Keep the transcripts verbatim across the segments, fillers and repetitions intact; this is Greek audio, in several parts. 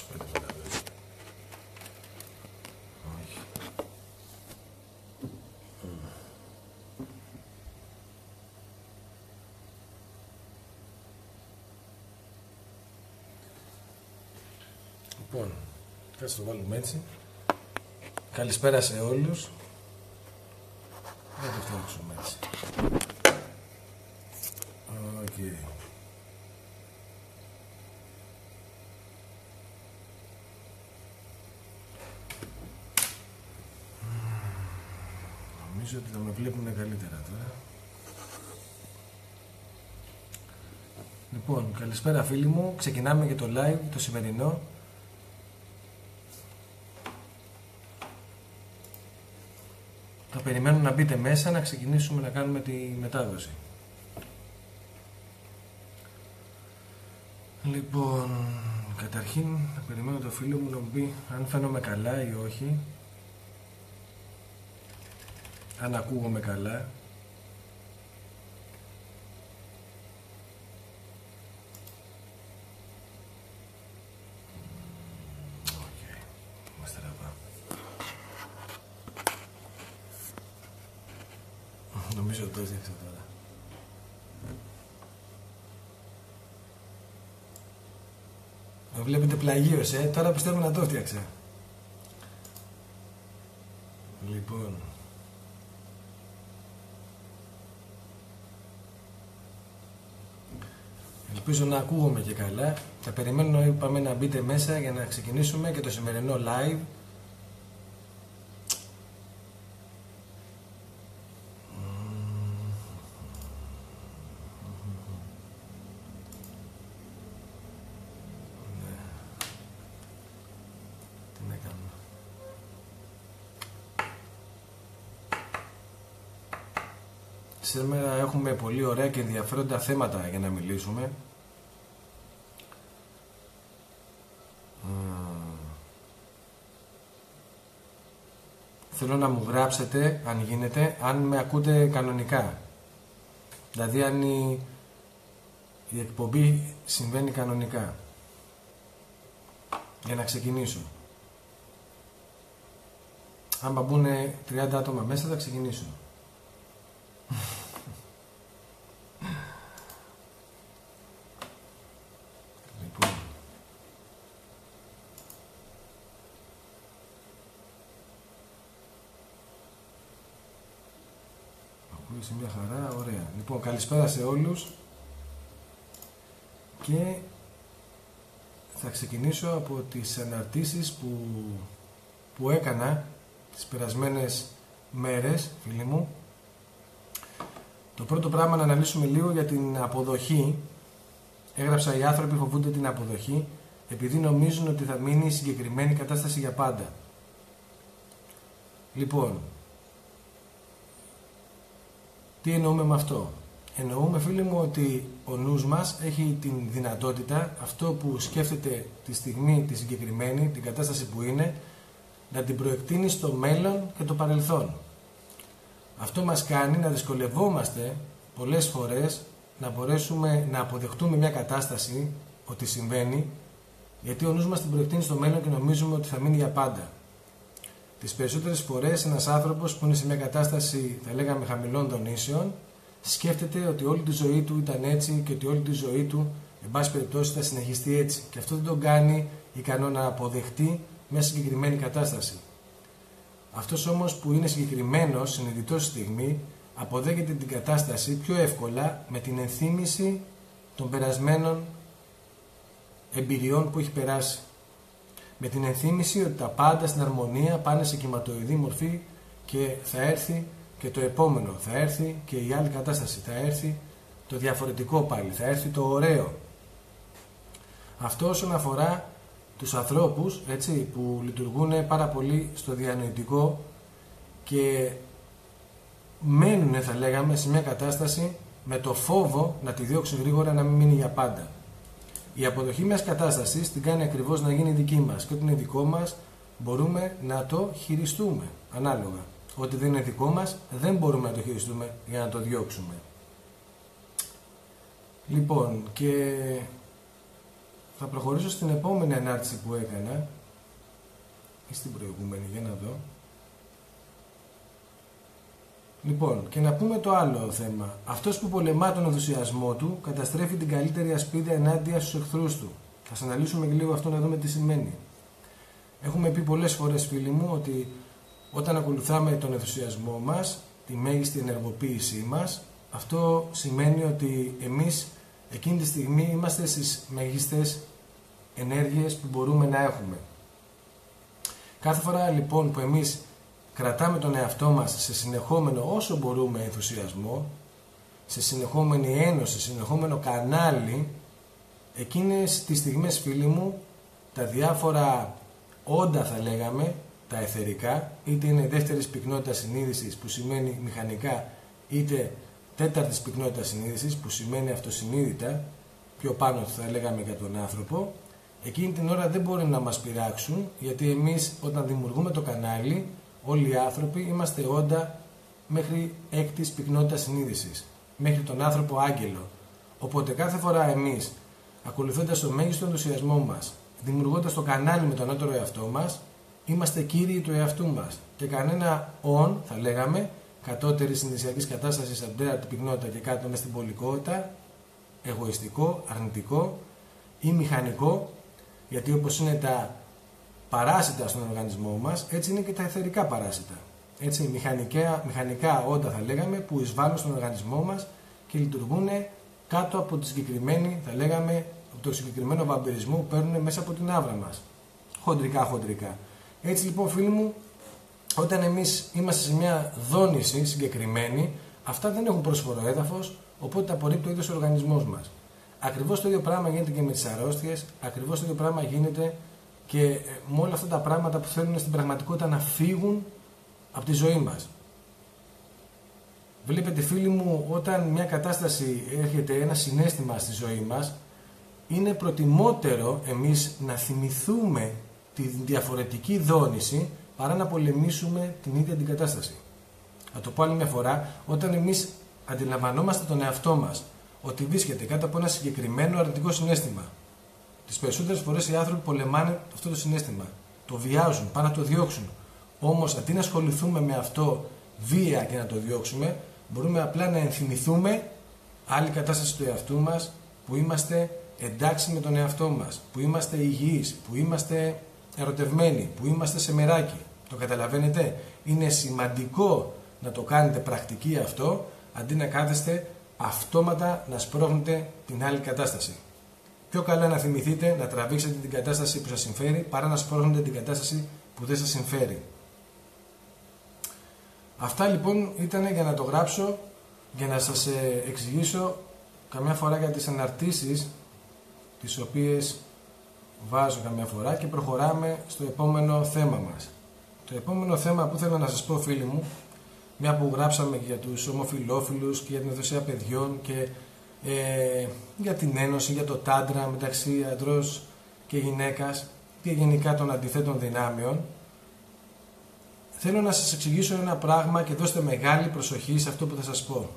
Όχι. Λοιπόν, κάτσε το βάλουμε έτσι. Καλησπέρα σε όλους. Να το φτιάξουμε έτσι. Οκ. Okay. Νομίζω ότι θα με βλέπουν καλύτερα τώρα. Λοιπόν, καλησπέρα φίλοι μου. Ξεκινάμε και το live, το σημερινό. Θα περιμένω να μπείτε μέσα, να ξεκινήσουμε να κάνουμε τη μετάδοση. Λοιπόν, καταρχήν θα περιμένω το φίλο μου να μου πει αν φαίνομαι καλά ή όχι. Αν ακούγομαι καλά. Okay. Είμαστε ραβά. Νομίζω ότι το έδειξα τώρα. Με βλέπετε πλαγίως, ε. Τώρα πιστεύω να το έφτιαξα. Λοιπόν. Ελπίζω να ακούγομαι και καλά. Θα περιμένω, είπαμε, να μπείτε μέσα για να ξεκινήσουμε και το σημερινό live. Σήμερα έχουμε πολύ ωραία και ενδιαφέροντα θέματα για να μιλήσουμε. Θέλω να μου γράψετε, αν γίνεται, αν με ακούτε κανονικά. Δηλαδή αν η, η εκπομπή συμβαίνει κανονικά. Για να ξεκινήσω. Αν μπουν τριάντα άτομα μέσα θα ξεκινήσω. Λοιπόν. Ακούγεσαι μια χαρά, ωραία. Λοιπόν, καλησπέρα σε όλους και θα ξεκινήσω από τις αναρτήσεις που, που έκανα τις περασμένες μέρες, φίλοι μου. Το πρώτο πράγμα να αναλύσουμε λίγο για την αποδοχή. Έγραψα οι άνθρωποι φοβούνται την αποδοχή επειδή νομίζουν ότι θα μείνει η συγκεκριμένη κατάσταση για πάντα. Λοιπόν, τι εννοούμε με αυτό? Εννοούμε, φίλοι μου, ότι ο νους μας έχει την δυνατότητα αυτό που σκέφτεται τη στιγμή τη συγκεκριμένη, την κατάσταση που είναι, να την προεκτείνει στο μέλλον και το παρελθόν. Αυτό μας κάνει να δυσκολευόμαστε πολλές φορές να μπορέσουμε να αποδεχτούμε μια κατάσταση ότι συμβαίνει, γιατί ο νους μας την προεκτείνει στο μέλλον και νομίζουμε ότι θα μείνει για πάντα. Τις περισσότερες φορές ένας άνθρωπος που είναι σε μια κατάσταση, θα λέγαμε, χαμηλών δονήσεων, σκέφτεται ότι όλη τη ζωή του ήταν έτσι και ότι όλη τη ζωή του, εν πάση περιπτώσει, θα συνεχιστεί έτσι. Και αυτό δεν τον κάνει ικανό να αποδεχτεί μια συγκεκριμένη κατάσταση. Αυτός όμως που είναι συγκεκριμένος, συνειδητός στη στιγμή, αποδέχεται την κατάσταση πιο εύκολα με την ενθύμηση των περασμένων εμπειριών που έχει περάσει. Με την ενθύμηση ότι τα πάντα στην αρμονία πάνε σε κυματοειδή μορφή και θα έρθει και το επόμενο, θα έρθει και η άλλη κατάσταση, θα έρθει το διαφορετικό πάλι, θα έρθει το ωραίο. Αυτό όσον αφορά τους ανθρώπους, έτσι, που λειτουργούν πάρα πολύ στο διανοητικό και μένουν, θα λέγαμε, σε μια κατάσταση με το φόβο να τη διώξουν γρήγορα, να μην μείνει για πάντα. Η αποδοχή μιας κατάστασης την κάνει ακριβώς να γίνει δική μας και ό,τι είναι δικό μας μπορούμε να το χειριστούμε ανάλογα. Ό,τι δεν είναι δικό μας δεν μπορούμε να το χειριστούμε για να το διώξουμε. Λοιπόν, και θα προχωρήσω στην επόμενη ανάρτηση που έκανα ή στην προηγούμενη, για να δω. Λοιπόν, και να πούμε το άλλο θέμα. Αυτός που πολεμά τον ενθουσιασμό του καταστρέφει την καλύτερη ασπίδα ενάντια στους εχθρούς του. Θα σας αναλύσουμε λίγο αυτό να δούμε τι σημαίνει. Έχουμε πει πολλές φορές, φίλοι μου, ότι όταν ακολουθάμε τον ενθουσιασμό μας, τη μέγιστη ενεργοποίησή μας, αυτό σημαίνει ότι εμείς εκείνη τη στιγμή είμαστε στις μέγιστες ενέργειες που μπορούμε να έχουμε. Κάθε φορά λοιπόν που εμείς κρατάμε τον εαυτό μας σε συνεχόμενο όσο μπορούμε ενθουσιασμό, σε συνεχόμενη ένωση, σε συνεχόμενο κανάλι, εκείνες τις στιγμές, φίλοι μου, τα διάφορα όντα, θα λέγαμε, τα εθερικά, είτε είναι δεύτερης πυκνότητας συνείδησης που σημαίνει μηχανικά, είτε τέταρτης πυκνότητας συνείδησης που σημαίνει αυτοσυνείδητα, πιο πάνω θα λέγαμε για τον άνθρωπο, εκείνη την ώρα δεν μπορεί να μας πειράξουν, γιατί εμείς όταν δημιουργούμε το κανάλι, όλοι οι άνθρωποι είμαστε όντα μέχρι έκτης πυκνότητας συνείδησης, μέχρι τον άνθρωπο άγγελο. Οπότε κάθε φορά εμείς, ακολουθώντας το μέγιστο ενθουσιασμό μας, δημιουργώντας το κανάλι με τον ανώτερο εαυτό μας, είμαστε κύριοι του εαυτού μας. Και κανένα on, θα λέγαμε, κατώτερη συνδυσιακής κατάστασης από την τέταρτη πυκνότητα και κάτω μες στην πολικότητα, εγωιστικό, αρνητικό ή μηχανικό, γιατί όπως είναι τα παράσιτα στον οργανισμό μας, έτσι είναι και τα εθερικά παράσιτα. Έτσι, μηχανικά, μηχανικά όντα, θα λέγαμε, που εισβάλλουν στον οργανισμό μας και λειτουργούν κάτω από τη συγκεκριμένη, θα λέγαμε, από το συγκεκριμένο βαμπυρισμό που παίρνουν μέσα από την άβρα μας. Χοντρικά, χοντρικά. Έτσι λοιπόν, φίλοι μου, όταν εμείς είμαστε σε μια δόνηση συγκεκριμένη, αυτά δεν έχουν πρόσφορο έδαφος, οπότε τα απορρίπτει ο ίδιος ο οργανισμός μας. Ακριβώς το ίδιο πράγμα γίνεται και με τις αρρώστιες, ακριβώς το ίδιο πράγμα γίνεται και με όλα αυτά τα πράγματα που θέλουν στην πραγματικότητα να φύγουν από τη ζωή μας. Βλέπετε, φίλοι μου, όταν μια κατάσταση έρχεται, ένα συναίσθημα στη ζωή μας, είναι προτιμότερο εμείς να θυμηθούμε τη διαφορετική δόνηση παρά να πολεμήσουμε την ίδια την κατάσταση. Θα το πω άλλη μια φορά, όταν εμείς αντιλαμβανόμαστε τον εαυτό μας ότι βρίσκεται κάτω από ένα συγκεκριμένο αρνητικό συναίσθημα, τις περισσότερες φορές οι άνθρωποι πολεμάνε αυτό το συναίσθημα, το βιάζουν, πάνε να το διώξουν. Όμως αντί να ασχοληθούμε με αυτό βία και να το διώξουμε, μπορούμε απλά να ενθυμηθούμε άλλη κατάσταση του εαυτού μας, που είμαστε εντάξει με τον εαυτό μας, που είμαστε υγιείς, που είμαστε ερωτευμένοι, που είμαστε σε μεράκι. Το καταλαβαίνετε? Είναι σημαντικό να το κάνετε πρακτική αυτό, αντί να κάθεστε αυτόματα να σπρώχνετε την άλλη κατάσταση. Πιο καλά να θυμηθείτε να τραβήξετε την κατάσταση που σας συμφέρει, παρά να σπρώχνετε την κατάσταση που δεν σας συμφέρει. Αυτά λοιπόν ήταν για να το γράψω, για να σας εξηγήσω καμιά φορά για τις αναρτήσεις τις οποίες βάζω καμιά φορά, και προχωράμε στο επόμενο θέμα μας. Το επόμενο θέμα που θέλω να σας πω, φίλοι μου, μια που γράψαμε και για τους ομοφυλόφιλους και για την ενθουσία παιδιών και ε, για την ένωση, για το τάντρα μεταξύ αντρός και γυναίκας και γενικά των αντιθέτων δυνάμεων, θέλω να σας εξηγήσω ένα πράγμα και δώστε μεγάλη προσοχή σε αυτό που θα σας πω.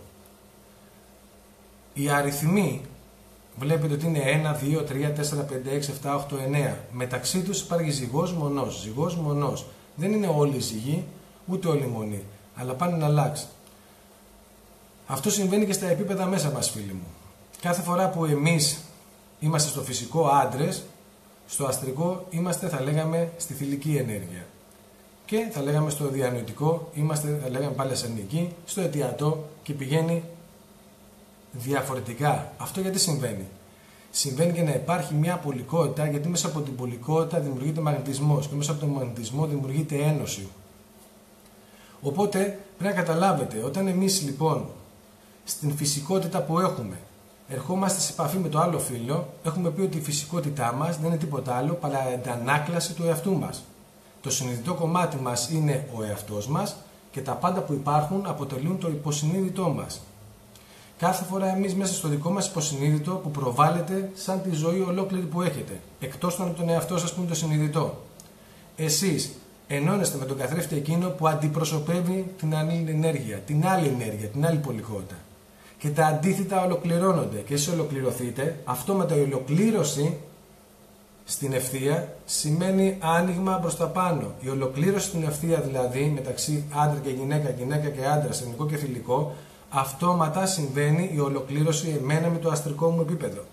Οι αριθμοί, βλέπετε ότι είναι ένα, δύο, τρία, τέσσερα, πέντε, έξι, επτά, οκτώ, εννέα. Μεταξύ τους υπάρχει ζυγός μονός. Ζυγός μονός. Δεν είναι όλοι ζυγοί, ούτε όλοι μονοί. Αλλά πάνε να αλλάξει. Αυτό συμβαίνει και στα επίπεδα μέσα μας, φίλοι μου. Κάθε φορά που εμείς είμαστε στο φυσικό άντρες, στο αστρικό είμαστε, θα λέγαμε, στη θηλυκή ενέργεια. Και θα λέγαμε στο διανοητικό, είμαστε, θα λέγαμε πάλι ασθενική, στο αιτιατό και πηγαίνει διαφορετικά. Αυτό γιατί συμβαίνει? Συμβαίνει για να υπάρχει μια πολικότητα, γιατί μέσα από την πολικότητα δημιουργείται μαγνητισμός και μέσα από τον μαγνητισμό δημιουργείται ένωση. Οπότε πρέπει να καταλάβετε, όταν εμείς λοιπόν στην φυσικότητα που έχουμε ερχόμαστε σε επαφή με το άλλο φύλο, έχουμε πει ότι η φυσικότητά μας δεν είναι τίποτα άλλο παρά αντανάκλαση του εαυτού μας. Το συνειδητό κομμάτι μας είναι ο εαυτός μας και τα πάντα που υπάρχουν αποτελούν το υποσυνείδητό μας. Κάθε φορά εμείς μέσα στο δικό μας υποσυνείδητο που προβάλλεται σαν τη ζωή ολόκληρη που έχετε, εκτός από τον εαυτό σας που είναι το συνειδητό, εσείς ενώνεστε με τον καθρέφτη εκείνο που αντιπροσωπεύει την άλλη ενέργεια, την άλλη ενέργεια, την άλλη πολικότητα. Και τα αντίθετα ολοκληρώνονται και εσείς ολοκληρωθείτε, αυτόματα η ολοκλήρωση στην ευθεία σημαίνει άνοιγμα προς τα πάνω. Η ολοκλήρωση στην ευθεία δηλαδή μεταξύ άντρα και γυναίκα, γυναίκα και άντρα, ελληνικό και θηλυκό, αυτόματα συμβαίνει η ολοκλήρωση εμένα με το αστρικό μου επίπεδο.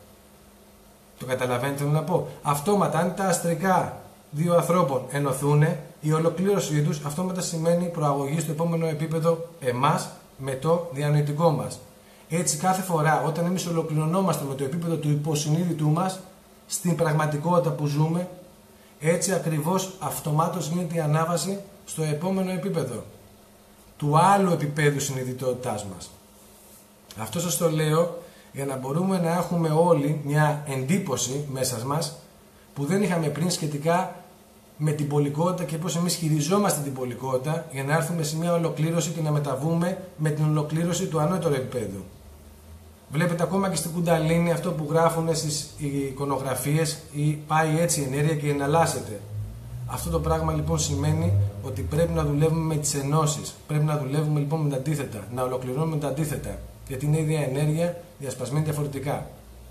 Το καταλαβαίνετε θέλω να πω. Αυτόματα αν τα αστρικά δύο ανθρώπων ενωθούν, η ολοκλήρωσή τους αυτόματα σημαίνει προαγωγή στο επόμενο επίπεδο εμάς με το διανοητικό μας. Έτσι κάθε φορά όταν εμείς ολοκληρωνόμαστε με το επίπεδο του υποσυνείδητού μας, στην πραγματικότητα που ζούμε, έτσι ακριβώς αυτομάτως γίνεται η ανάβαση στο επόμενο επίπεδο του άλλου επίπεδου συνειδητότητάς μας. Αυτό σας το λέω για να μπορούμε να έχουμε όλοι μια εντύπωση μέσα μας που δεν είχαμε πριν σχετικά με την πολικότητα και πώς εμείς χειριζόμαστε την πολικότητα για να έρθουμε σε μια ολοκλήρωση και να μεταβούμε με την ολοκλήρωση του ανώτερου επίπεδου. Βλέπετε ακόμα και στην κουνταλίνη αυτό που γράφουν στις εικονογραφίες ή πάει έτσι η ενέργεια και εναλλάσσεται. Αυτό το πράγμα λοιπόν σημαίνει ότι πρέπει να δουλεύουμε με τις ενώσεις. Πρέπει να δουλεύουμε λοιπόν με τα αντίθετα, να ολοκληρώνουμε τα αντίθετα. Γιατί είναι η ίδια ενέργεια διασπασμένη διαφορετικά.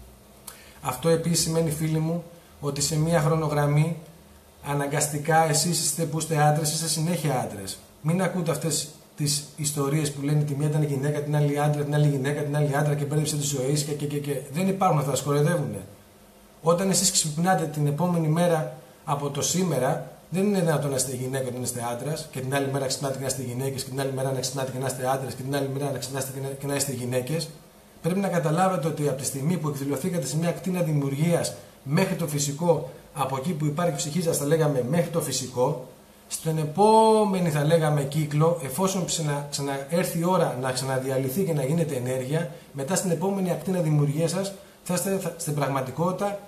Αυτό επίσης σημαίνει, φίλοι μου, ότι σε μια χρονογραμμή αναγκαστικά εσείς είστε που είστε άντρες, είστε συνέχεια άντρες. Μην ακούτε αυτές τις ιστορίες που λένε τη μία ήταν γυναίκα, την άλλη άντρα, την άλλη γυναίκα, την άλλη άντρα και μπέρδεψε τη ζωή και, και, και, και. Δεν υπάρχουν αυτά, σκορεδεύουν. Όταν εσείς ξυπνάτε την επόμενη μέρα από το σήμερα, δεν είναι δυνατόν να είστε γυναίκα και να είστε άντρας, και την άλλη μέρα ξυπνάτε και να είστε γυναίκες, και την άλλη μέρα να ξυπνάτε και να είστε άντρες, και την άλλη μέρα να ξυπνάτε και να είστε γυναίκες. Πρέπει να καταλάβετε ότι από τη στιγμή που εκδηλωθήκατε σε μια κτίνα δημιουργίας μέχρι το φυσικό, από εκεί που υπάρχει ψυχή σας, θα λέγαμε μέχρι το φυσικό, στον επόμενη θα λέγαμε κύκλο, εφόσον ξανα, ξαναέρθει η ώρα να ξαναδιαλυθεί και να γίνεται ενέργεια, μετά στην επόμενη ακτίνα δημιουργία σας θα είστε θα, στην πραγματικότητα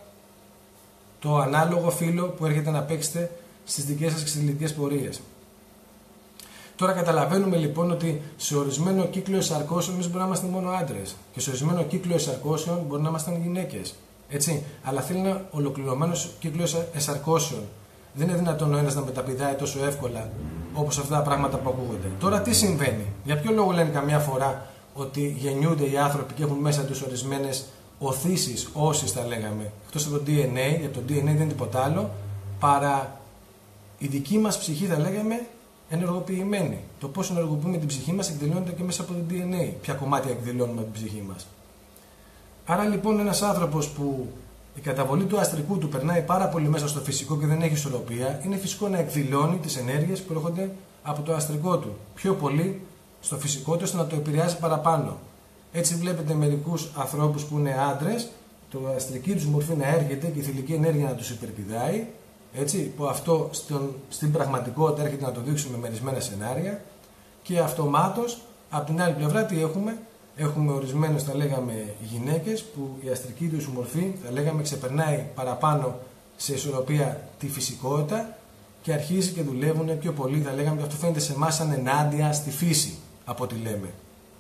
το ανάλογο φύλο που έρχεται να παίξετε στις δικές σας εξελικτικές πορείες. Τώρα καταλαβαίνουμε λοιπόν ότι σε ορισμένο κύκλο εσαρκώσεων εμείς μπορεί να είμαστε μόνο άντρες και σε ορισμένο κύκλο εσαρκώσεων μπορεί να είμαστε γυναίκες. Έτσι, αλλά θέλει ένα ολοκληρωμένο κύκλο εσαρκώσεων. Δεν είναι δυνατόν ο ένας να μεταπηδάει τόσο εύκολα όπως αυτά τα πράγματα που ακούγονται. Τώρα τι συμβαίνει, για ποιο λόγο λένε καμιά φορά ότι γεννιούνται οι άνθρωποι και έχουν μέσα τους ορισμένες οθήσεις, όσεις τα λέγαμε, εκτός από το ντι εν έι, γιατί το ντι εν έι δεν είναι τίποτα άλλο παρά η δική μας ψυχή, θα λέγαμε, ενεργοποιημένη. Το πώς ενεργοποιούμε την ψυχή μας εκδηλώνεται και μέσα από το ντι εν έι. Ποια κομμάτια εκδηλώνουμε από την ψυχή μας. Άρα λοιπόν ένας άνθρωπος που η καταβολή του αστρικού του περνάει πάρα πολύ μέσα στο φυσικό και δεν έχει ισορροπία, είναι φυσικό να εκδηλώνει τις ενέργειες που έρχονται από το αστρικό του. Πιο πολύ στο φυσικό του ώστε να το επηρεάζει παραπάνω. Έτσι βλέπετε μερικούς ανθρώπους που είναι άντρες, το αστρική τους μορφή να έρχεται και η θηλυκή ενέργεια να τους υπερπηδάει, έτσι, που αυτό στον, στην πραγματικότητα έρχεται να το δείξουμε με μερισμένα σενάρια, και αυτομάτως από την άλλη πλευρά τι έχουμε. Έχουμε ορισμένες, θα λέγαμε, γυναίκες που η αστρική τους μορφή, θα λέγαμε, ξεπερνάει παραπάνω σε ισορροπία τη φυσικότητα και αρχίζει και δουλεύουν πιο πολύ, θα λέγαμε, και αυτό φαίνεται σε εμάς σαν ενάντια στη φύση, από ό,τι λέμε.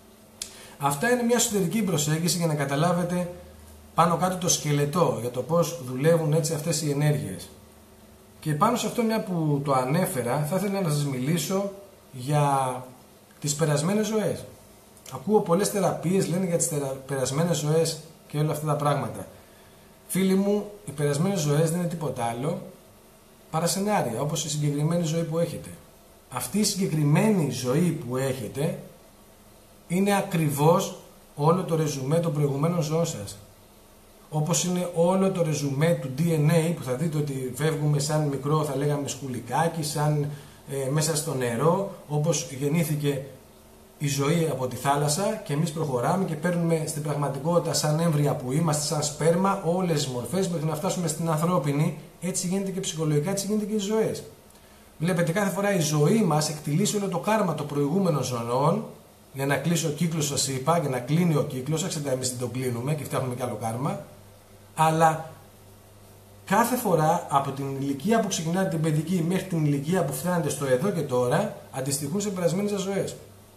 Αυτά είναι μια εσωτερική προσέγγιση για να καταλάβετε πάνω κάτω το σκελετό για το πώς δουλεύουν έτσι αυτές οι ενέργειες. Και πάνω σε αυτό, μια που το ανέφερα, θα ήθελα να σας μιλήσω για τις περασμένες ζωές. Ακούω πολλές θεραπείες, λένε για τις τερα... περασμένες ζωές και όλα αυτά τα πράγματα. Φίλοι μου, οι περασμένες ζωές δεν είναι τίποτα άλλο παρά σενάρια, όπως η συγκεκριμένη ζωή που έχετε. Αυτή η συγκεκριμένη ζωή που έχετε είναι ακριβώς όλο το ρεζουμέ των προηγουμένων ζωών σας. Όπως είναι όλο το ρεζουμέ του ντι εν έι που θα δείτε ότι φεύγουμε σαν μικρό, θα λέγαμε, σκουλικάκι, σαν ε, μέσα στο νερό, όπως γεννήθηκε η ζωή από τη θάλασσα και εμείς προχωράμε και παίρνουμε στην πραγματικότητα σαν έμβρια που είμαστε, σαν σπέρμα, όλες τις μορφές μέχρι να φτάσουμε στην ανθρώπινη. Έτσι γίνεται και ψυχολογικά, έτσι γίνεται και οι ζωές. Βλέπετε, κάθε φορά η ζωή μας εκτιλήσει όλο το κάρμα των προηγούμενων ζωών για να κλείσει ο κύκλος, σας είπα, για να κλείνει ο κύκλος, εξαιτία εμείς δεν τον κλείνουμε και φτιάχνουμε κι άλλο κάρμα. Αλλά κάθε φορά από την ηλικία που ξεκινάτε την παιδική μέχρι την ηλικία που φτάνετε στο εδώ και τώρα αντιστοιχούν σε περασμένες σας ζωές.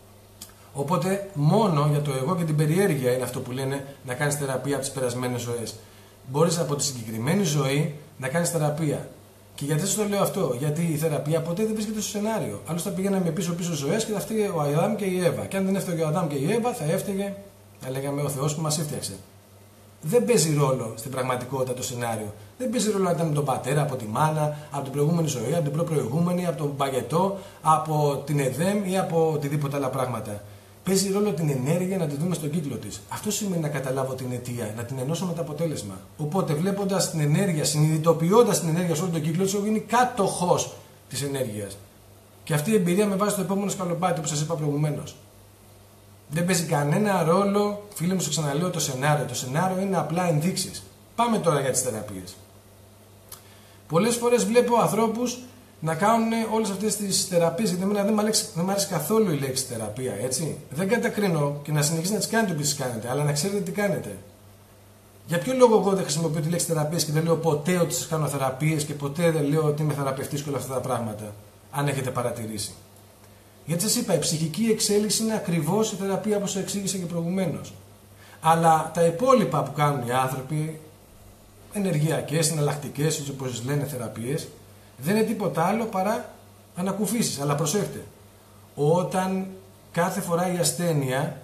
Οπότε μόνο για το εγώ και την περιέργεια είναι αυτό που λένε να κάνεις θεραπεία από τις περασμένες ζωές. Μπορείς από τη συγκεκριμένη ζωή να κάνεις θεραπεία. Και γιατί σας το λέω αυτό? Γιατί η θεραπεία ποτέ δεν βρίσκεται στο σενάριο. Άλλως θα πηγαίναμε πίσω-πίσω ζωές και θα φταίγε ο Αδάμ και η Εύα. Και αν δεν έφταιγε ο Αδάμ και η Εύα, θα έφταιγε, θα λέγαμε, ο Θεός που μας έφτιαξε. δεν παίζει ρόλο στην πραγματικότητα το σενάριο. Δεν παίζει ρόλο αν ήταν με τον πατέρα, από τη μάνα, από την προηγούμενη ζωή, από την προ-προηγούμενη, από τον παγετό, από την ΕΔΕΜ ή από οτιδήποτε άλλα πράγματα. Παίζει ρόλο την ενέργεια να τη δούμε στον κύκλο της. Αυτό σημαίνει να καταλάβω την αιτία, να την ενώσω με το αποτέλεσμα. Οπότε, βλέποντας την ενέργεια, συνειδητοποιώντας την ενέργεια σε όλο τον κύκλο της, έχω γίνει κάτοχος της ενέργειας. Και αυτή η εμπειρία με βάζει στο επόμενο σκαλοπάτι που σας είπα προηγουμένως. Δεν παίζει κανένα ρόλο, φίλοι μου, σας ξαναλέω, το σενάριο. Το σενάριο είναι απλά ενδείξεις. Πάμε τώρα για τις θεραπείες. Πολλές φορές βλέπω ανθρώπους να κάνουν όλες αυτές τις θεραπείες, γιατί εμένα δεν μου αρέσει, δεν μ' αρέσει καθόλου η λέξη θεραπεία, έτσι. Δεν κατακρίνω και να συνεχίσετε να τις κάνετε όπως τις κάνετε, αλλά να ξέρετε τι κάνετε. Για ποιο λόγο εγώ δεν χρησιμοποιώ τη λέξη θεραπείες και δεν λέω ποτέ ότι σας κάνω θεραπείες και ποτέ δεν λέω ότι είμαι θεραπευτής και όλα αυτά τα πράγματα, αν έχετε παρατηρήσει. Γιατί σας είπα, η ψυχική εξέλιξη είναι ακριβώς η θεραπεία όπως σας εξήγησα και προηγουμένως. Αλλά τα υπόλοιπα που κάνουν οι άνθρωποι, ενεργειακές, εναλλακτικές, έτσι όπως λένε θεραπείες, δεν είναι τίποτα άλλο παρά ανακουφίσεις. Αλλά προσέχτε, όταν κάθε φορά η ασθένεια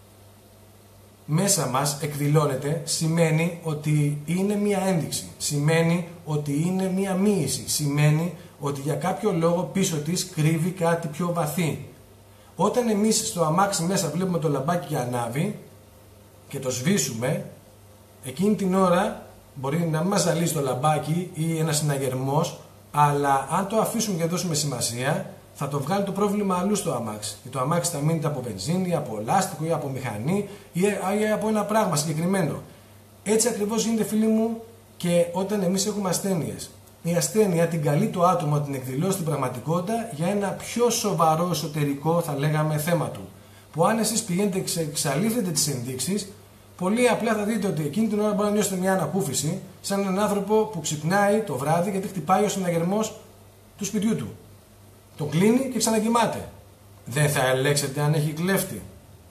μέσα μας εκδηλώνεται, σημαίνει ότι είναι μία ένδειξη, σημαίνει ότι είναι μία μοίηση, σημαίνει ότι για κάποιο λόγο πίσω της κρύβει κάτι πιο βαθύ. Όταν εμείς στο αμάξι μέσα βλέπουμε το λαμπάκι και ανάβει και το σβήσουμε, εκείνη την ώρα μπορεί να μην μας ζαλίσει το λαμπάκι ή ένας συναγερμός, αλλά αν το αφήσουμε και δώσουμε σημασία, θα το βγάλει το πρόβλημα αλλού στο αμάξι. Και το αμάξι θα μείνει από βενζίνη, από λάστιχο ή από μηχανή ή από ένα πράγμα συγκεκριμένο. Έτσι ακριβώς γίνεται, φίλοι μου, και όταν εμείς έχουμε ασθένειες. Η ασθένεια την καλεί το άτομο να την εκδηλώσει στην πραγματικότητα για ένα πιο σοβαρό εσωτερικό, θα λέγαμε, θέμα του. Που αν εσείς πηγαίνετε και εξαλείφετε τις ενδείξεις, πολύ απλά θα δείτε ότι εκείνη την ώρα μπορεί να νιώσετε μια ανακούφιση, σαν έναν άνθρωπο που ξυπνάει το βράδυ γιατί χτυπάει ο συναγερμός του σπιτιού του. Το κλείνει και ξανακοιμάται. Δεν θα ελέγξετε αν έχει κλέφτη.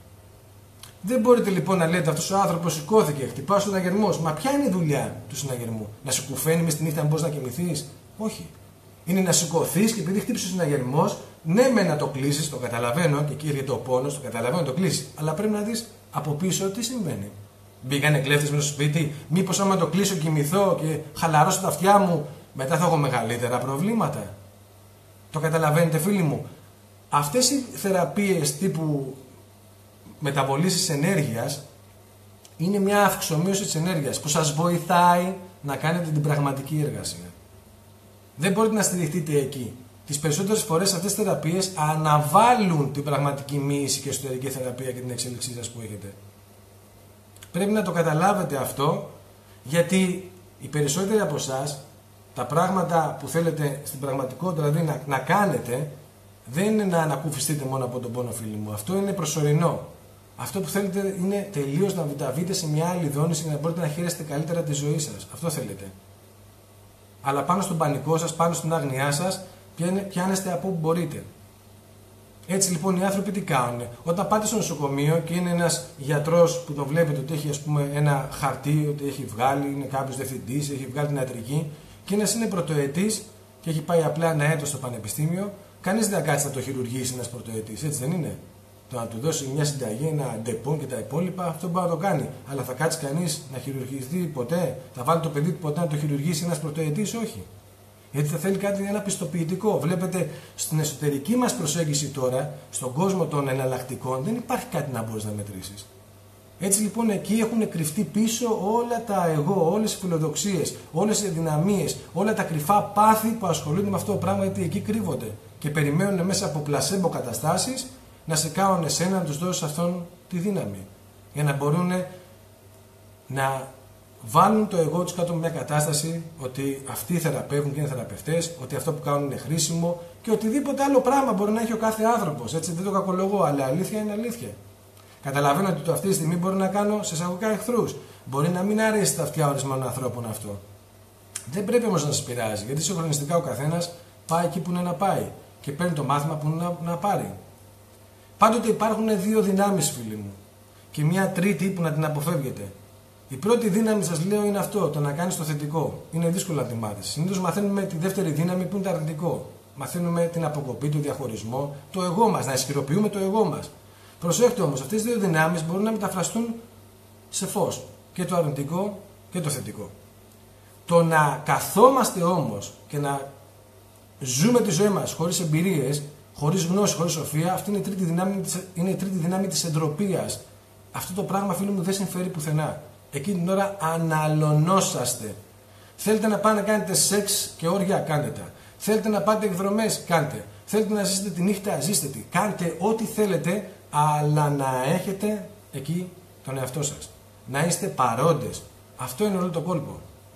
Δεν μπορείτε λοιπόν να λέτε αυτός ο άνθρωπος σηκώθηκε, χτυπάει ο συναγερμός. Μα ποια είναι η δουλειά του συναγερμού? Να σε κουφαίνει μες τη νύχτα, να μπορείς να κοιμηθείς? Όχι. Είναι να σηκωθείς και επειδή χτύπησε ο συναγερμός, ναι, με να το κλείσεις, το καταλαβαίνω, και εκεί έρχεται ο πόνος, το καταλαβαίνω, το κλείσεις. Αλλά πρέπει να δεις από πίσω τι συμβαίνει. Μπήκανε κλέφτες μέσα στο σπίτι, μήπως άμα το κλείσω, κοιμηθώ και χαλαρώσω τα αυτιά μου, μετά θα έχω μεγαλύτερα προβλήματα? Το καταλαβαίνετε, φίλοι μου? Αυτές οι θεραπείες τύπου μεταβολής ενέργειας είναι μια αυξομοίωση της ενέργειας που σας βοηθάει να κάνετε την πραγματική εργασία. Δεν μπορείτε να στηριχτείτε εκεί. Τις περισσότερες φορές αυτές τις θεραπείες αναβάλουν την πραγματική μοίηση και εσωτερική θεραπεία και την εξέλιξή σας που έχετε. Πρέπει να το καταλάβετε αυτό, γιατί οι περισσότεροι από εσάς τα πράγματα που θέλετε στην πραγματικότητα, δηλαδή να, να κάνετε, δεν είναι να ανακουφιστείτε μόνο από τον πόνο, φίλοι μου. Αυτό είναι προσωρινό. Αυτό που θέλετε είναι τελείως να μεταβείτε σε μια άλλη δόνηση για να μπορείτε να χαίρεστε καλύτερα τη ζωή σας. Αυτό θέλετε. Αλλά πάνω στον πανικό σας, πάνω στην άγνοιά σας, πιάνεστε από όπου μπορείτε. Έτσι λοιπόν οι άνθρωποι τι κάνουν? Όταν πάτε στο νοσοκομείο και είναι ένας γιατρός που τον βλέπετε ότι έχει, ας πούμε, ένα χαρτί, ότι έχει βγάλει, είναι κάποιος διευθυντής, έχει βγάλει την ιατρική, και ένας είναι πρωτοετής και έχει πάει απλά ένα έτος στο πανεπιστήμιο, κανείς δεν θα κάτσει να το χειρουργήσει ένας πρωτοετής, έτσι δεν είναι? Το να του δώσει μια συνταγή, ένα ντεπών και τα υπόλοιπα, αυτό μπορεί να το κάνει. Αλλά θα κάτσει κανείς να χειρουργηθεί ποτέ? Θα βάλει το παιδί του ποτέ να το χειρουργήσει ένας πρωτοετής? Όχι. Γιατί θα θέλει κάτι, ένα πιστοποιητικό. Βλέπετε, στην εσωτερική μας προσέγγιση τώρα, στον κόσμο των εναλλακτικών, δεν υπάρχει κάτι να μπορείς να μετρήσεις. Έτσι λοιπόν εκεί έχουν κρυφτεί πίσω όλα τα εγώ, όλες οι φιλοδοξίες, όλες οι δυναμίες, όλα τα κρυφά πάθη που ασχολούνται με αυτό το πράγμα, γιατί εκεί κρύβονται. Και περιμένουν μέσα από πλασέμπο καταστάσεις να σε κάνουν εσένα να τους δώσεις αυτόν τη δύναμη. Για να μπορούν να βάλουν το εγώ τους κάτω από μια κατάσταση ότι αυτοί θεραπεύουν και είναι θεραπευτές, ότι αυτό που κάνουν είναι χρήσιμο και οτιδήποτε άλλο πράγμα μπορεί να έχει ο κάθε άνθρωπος. Έτσι δεν το κακολογώ, αλλά αλήθεια είναι αλήθεια. Καταλαβαίνω ότι το αυτή τη στιγμή μπορεί να κάνω σε εισαγωγικά εχθρούς. Μπορεί να μην αρέσει τα αυτιά ορισμένων ανθρώπων αυτό. Δεν πρέπει όμως να σας πειράζει, γιατί συγχρονιστικά ο καθένας πάει εκεί που είναι να πάει και παίρνει το μάθημα που είναι να, να πάρει. Πάντοτε υπάρχουν δύο δυνάμεις, φίλοι μου, και μια τρίτη που να την αποφεύγετε. Η πρώτη δύναμη, σας λέω, είναι αυτό, το να κάνεις το θετικό. Είναι δύσκολο να τη μάθεις. Συνήθως μαθαίνουμε τη δεύτερη δύναμη που είναι το αρνητικό. Μαθαίνουμε την αποκοπή, τον διαχωρισμό, το εγώ μας, να ισχυροποιούμε το εγώ μας. Προσέχτε όμως, αυτές οι δύο δυνάμεις μπορούν να μεταφραστούν σε φως. και το αρνητικό και το θετικό. Το να καθόμαστε όμως και να ζούμε τη ζωή μας χωρίς εμπειρίες, χωρίς γνώση, χωρίς σοφία, αυτή είναι η τρίτη δύναμη, είναι η τρίτη δύναμη της εντροπίας. Αυτό το πράγμα, φίλοι μου, δεν συμφέρει πουθενά. Εκείνη την ώρα αναλωνόσαστε. Θέλετε να πάτε να κάνετε σεξ και όρια, κάντε τα. Θέλετε να πάτε εκδρομές, κάντε. Θέλετε να ζήσετε τη νύχτα, ζήστε τη. Κάντε ό,τι θέλετε, αλλά να έχετε εκεί τον εαυτό σας. Να είστε παρόντες. Αυτό είναι όλο το κόλπο.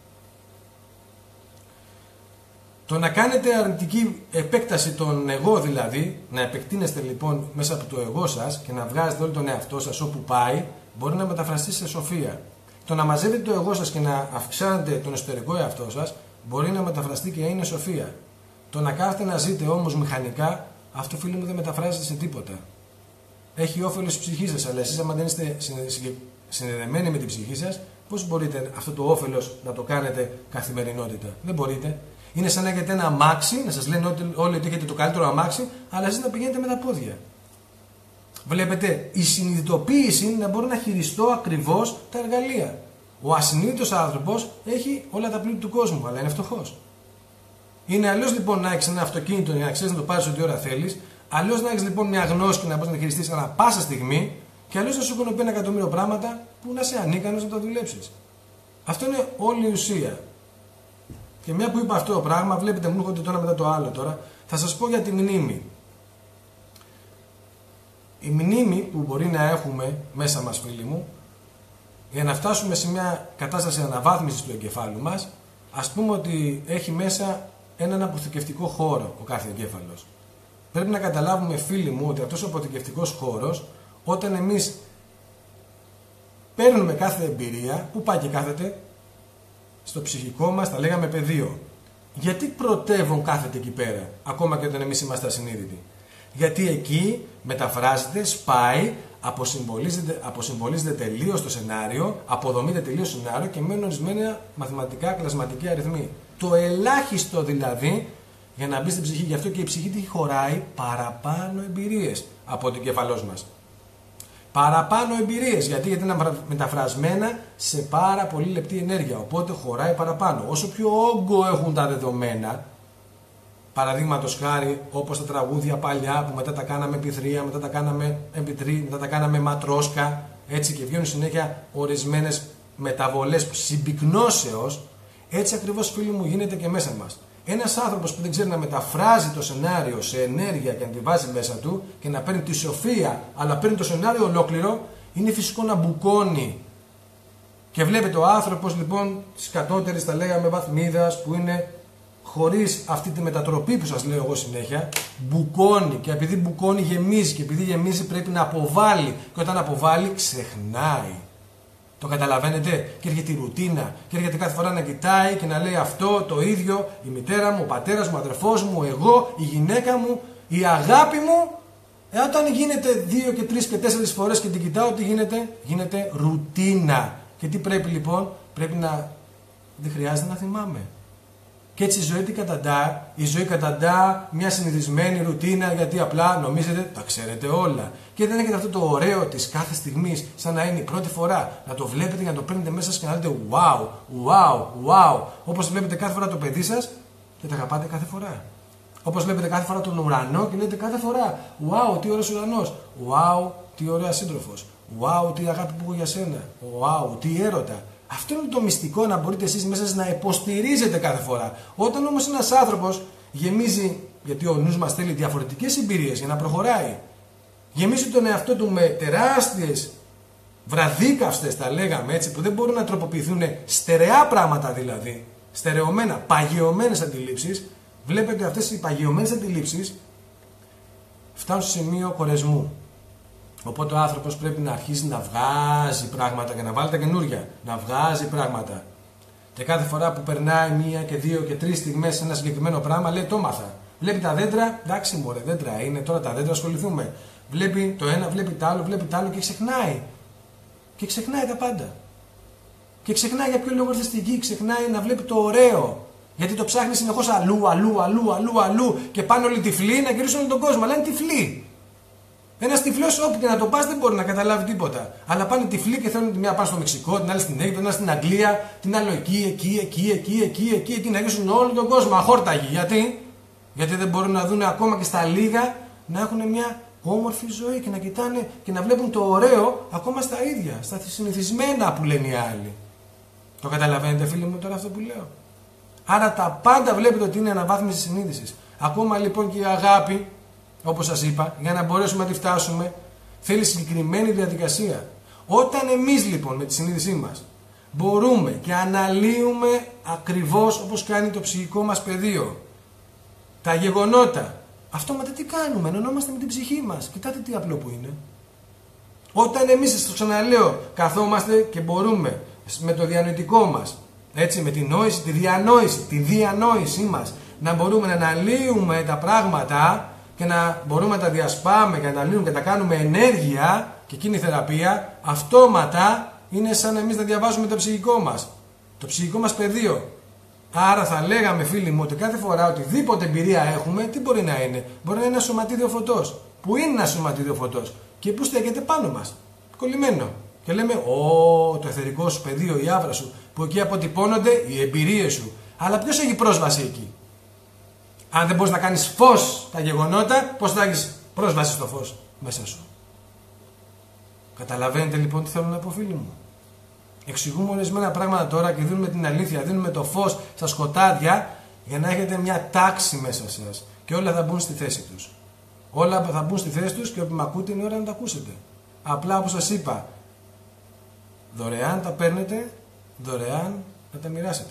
Το να κάνετε αρνητική επέκταση των εγώ δηλαδή, να επεκτείνεστε λοιπόν μέσα από το εγώ σας και να βγάζετε όλο τον εαυτό σας όπου πάει, μπορεί να μεταφραστεί σε σοφία. Το να μαζεύετε το εγώ σας και να αυξάνετε τον εσωτερικό εαυτό σας, μπορεί να μεταφραστεί και είναι σοφία. Το να κάθετε να ζείτε όμως μηχανικά, αυτό, φίλοι μου, δεν μεταφράζεται σε τίποτα. Έχει όφελος στη ψυχή σας, αλλά εσείς άμα δεν είστε συνδεδεμένοι με την ψυχή σας, πώς μπορείτε αυτό το όφελος να το κάνετε καθημερινότητα? Δεν μπορείτε. Είναι σαν να έχετε ένα αμάξι, να σας λένε όλοι ότι έχετε το καλύτερο αμάξι, αλλά εσείς να πηγαίνετε με τα πόδια. Βλέπετε, η συνειδητοποίηση είναι να μπορεί να χειριστώ ακριβώς τα εργαλεία. Ο ασυνείδητος άνθρωπος έχει όλα τα πλούτη του κόσμου, αλλά είναι φτωχός. Είναι αλλιώς λοιπόν να έχεις ένα αυτοκίνητο για να ξέρεις να το πάρεις ό,τι ώρα θέλεις, αλλιώς να έχεις λοιπόν μια γνώση και να μπορείς να χειριστείς ανά πάσα στιγμή, και αλλιώς να σου έχουν πει ένα εκατομμύριο πράγματα που να είσαι ανίκανος να τα δουλέψεις. Αυτό είναι όλη η ουσία. Και μια που είπα αυτό το πράγμα, βλέπετε, μου έρχονται το ένα μετά το άλλο τώρα, θα σας πω για τη μνήμη. Η μνήμη που μπορεί να έχουμε μέσα μας, φίλοι μου, για να φτάσουμε σε μια κατάσταση αναβάθμισης του εγκεφάλου μας, ας πούμε ότι έχει μέσα έναν αποθηκευτικό χώρο ο κάθε εγκέφαλος. Πρέπει να καταλάβουμε, φίλοι μου, ότι αυτός ο αποθηκευτικός χώρος, όταν εμείς παίρνουμε κάθε εμπειρία, που πάει και κάθεται? Στο ψυχικό μας, τα λέγαμε πεδίο. Γιατί πρωτεύουν κάθεται εκεί πέρα, ακόμα και όταν εμείς είμαστε ασυνείδητοι? Γιατί εκεί μεταφράζεται, σπάει, αποσυμβολίζεται, αποσυμβολίζεται τελείως το σενάριο, αποδομείται τελείως το σενάριο και μένουν ορισμένα μαθηματικά κλασματικοί αριθμοί. Το ελάχιστο δηλαδή για να μπει στην ψυχή. Γι' αυτό και η ψυχή τη χωράει παραπάνω εμπειρίες από το κεφαλός μας. Παραπάνω εμπειρίες. Γιατί, γιατί είναι μεταφρασμένα σε πάρα πολύ λεπτή ενέργεια. Οπότε χωράει παραπάνω. Όσο πιο όγκο έχουν τα δεδομένα, παραδείγματος χάρη όπως τα τραγούδια παλιά που μετά τα κάναμε επί τρία, μετά τα κάναμε επί τρία, μετά τα κάναμε ματρόσκα, έτσι, και βγαίνουν συνέχεια ορισμένες μεταβολές συμπυκνώσεως, έτσι ακριβώς, φίλοι μου, γίνεται και μέσα μας. Ένας άνθρωπος που δεν ξέρει να μεταφράζει το σενάριο σε ενέργεια και να τη βάζει μέσα του και να παίρνει τη σοφία, αλλά παίρνει το σενάριο ολόκληρο, είναι φυσικό να μπουκώνει. Και βλέπετε ο άνθρωπος λοιπόν της κατώτερης, τα λέγαμε, βαθμίδας, που είναι χωρίς αυτή τη μετατροπή που σας λέω εγώ συνέχεια, μπουκώνει. Και επειδή μπουκώνει γεμίζει, και επειδή γεμίζει πρέπει να αποβάλει. Και όταν αποβάλει ξεχνάει. Το καταλαβαίνετε? Και έρχεται η ρουτίνα. Και έρχεται κάθε φορά να κοιτάει και να λέει αυτό το ίδιο, η μητέρα μου, ο πατέρας μου, ο αδερφός μου, εγώ, η γυναίκα μου, η αγάπη μου. Ε, όταν γίνεται δύο και τρεις και τέσσερις φορές και την κοιτάω, τι γίνεται? Γίνεται ρουτίνα. Και τι πρέπει λοιπόν? Πρέπει να... Δεν χρειάζεται να θυμάμαι. Και έτσι η ζωή τι καταντά? Η ζωή καταντά μια συνηθισμένη ρουτίνα, γιατί απλά νομίζετε τα ξέρετε όλα. Και δεν έχετε αυτό το ωραίο της κάθε στιγμής, σαν να είναι η πρώτη φορά. Να το βλέπετε και να το παίρνετε μέσα σας και να λέτε wow, wow, wow. Όπως βλέπετε κάθε φορά το παιδί σας και τα αγαπάτε κάθε φορά. Όπως βλέπετε κάθε φορά τον ουρανό και λέτε κάθε φορά wow, τι ωραίος ουρανός. Wow, τι ωραία σύντροφος. Wow, τι αγάπη που έχω για σένα. Wow, τι έρωτα. Αυτό είναι το μυστικό, να μπορείτε εσείς μέσα σας να υποστηρίζετε κάθε φορά. Όταν όμως ένας άνθρωπος γεμίζει, γιατί ο νους μας θέλει διαφορετικές εμπειρίες για να προχωράει, γεμίζει τον εαυτό του με τεράστιες βραδίκαυστες, τα λέγαμε έτσι, που δεν μπορούν να τροποποιηθούν, στερεά πράγματα δηλαδή, στερεωμένα, παγιωμένες αντιλήψεις, βλέπετε αυτές οι παγιωμένες αντιλήψεις φτάνουν στο σημείο κορεσμού. Οπότε ο άνθρωπος πρέπει να αρχίσει να βγάζει πράγματα και να βάλει τα καινούρια. Να βγάζει πράγματα. Και κάθε φορά που περνάει μία και δύο και τρεις στιγμές σε ένα συγκεκριμένο πράγμα, λέει το μάθα. Βλέπει τα δέντρα, εντάξει μωρέ, δέντρα είναι, τώρα τα δέντρα ασχοληθούμε. Βλέπει το ένα, βλέπει το άλλο, βλέπει το άλλο και ξεχνάει. Και ξεχνάει τα πάντα. Και ξεχνάει για ποιο λόγο ήρθε στη γη, ξεχνάει να βλέπει το ωραίο. Γιατί το ψάχνει συνεχώς αλλού, αλλού, αλλού, αλλού, αλλού και πάνε όλοι τυφλοί να γυρίσουν όλο τον κόσμο. Αλλά είναι τυφλοί. Ένας τυφλός όπου και να το πας δεν μπορεί να καταλάβει τίποτα. Αλλά πάνε τυφλοί και θέλουν τη μία πάνε στο Μεξικό, την άλλη στην Αίγυπτο, την άλλη στην Αγγλία, την άλλη εκεί, εκεί, εκεί, εκεί, εκεί, εκεί, εκεί, να γυρίσουν όλο τον κόσμο αχόρταγοι. Γιατί? Γιατί δεν μπορούν να δουν ακόμα και στα λίγα να έχουν μια όμορφη ζωή και να κοιτάνε και να βλέπουν το ωραίο ακόμα στα ίδια, στα συνηθισμένα που λένε οι άλλοι. Το καταλαβαίνετε, φίλοι μου, τώρα αυτό που λέω? Άρα τα πάντα βλέπετε ότι είναι αναβάθμιση συνείδησης. Ακόμα λοιπόν και η αγάπη, όπως σας είπα, για να μπορέσουμε να τη φτάσουμε, θέλει συγκεκριμένη διαδικασία. Όταν εμείς λοιπόν με τη συνείδησή μας μπορούμε και αναλύουμε ακριβώς όπως κάνει το ψυχικό μας πεδίο τα γεγονότα, αυτόματα τι κάνουμε? Ενωνόμαστε με την ψυχή μας. Κοιτάτε τι απλό που είναι. Όταν εμείς, το ξαναλέω, καθόμαστε και μπορούμε με το διανοητικό μας, έτσι, με την νόηση, τη διανόηση, τη διανόησή μας, να μπορούμε να αναλύουμε τα πράγματα και να μπορούμε να τα διασπάμε και να τα αναλύουμε και να τα κάνουμε ενέργεια, και εκείνη η θεραπεία, αυτόματα είναι σαν εμείς να διαβάζουμε το ψυχικό μας, το ψυχικό μας πεδίο. Άρα θα λέγαμε, φίλοι μου, ότι κάθε φορά οτιδήποτε εμπειρία έχουμε, τι μπορεί να είναι? Μπορεί να είναι ένα σωματίδιο φωτός. Που είναι ένα σωματίδιο φωτός και που στέκεται πάνω μας, κολλημένο. Και λέμε, Ω, το εθερικό σου πεδίο, η άβρα σου, που εκεί αποτυπώνονται οι εμπειρίες σου. Αλλά ποιος έχει πρόσβαση εκεί? Αν δεν μπορείς να κάνεις φως τα γεγονότα, πώς θα έχεις πρόσβαση στο φως μέσα σου? Καταλαβαίνετε λοιπόν τι θέλω να πω, φίλοι μου? Εξηγούμε ορισμένα πράγματα τώρα και δίνουμε την αλήθεια, δίνουμε το φως στα σκοτάδια για να έχετε μια τάξη μέσα σας. Και όλα θα μπουν στη θέση τους. Όλα θα μπουν στη θέση τους και όποιοι με ακούτε είναι ώρα να τα ακούσετε. Απλά όπως σας είπα, δωρεάν τα παίρνετε, δωρεάν να τα μοιράσετε.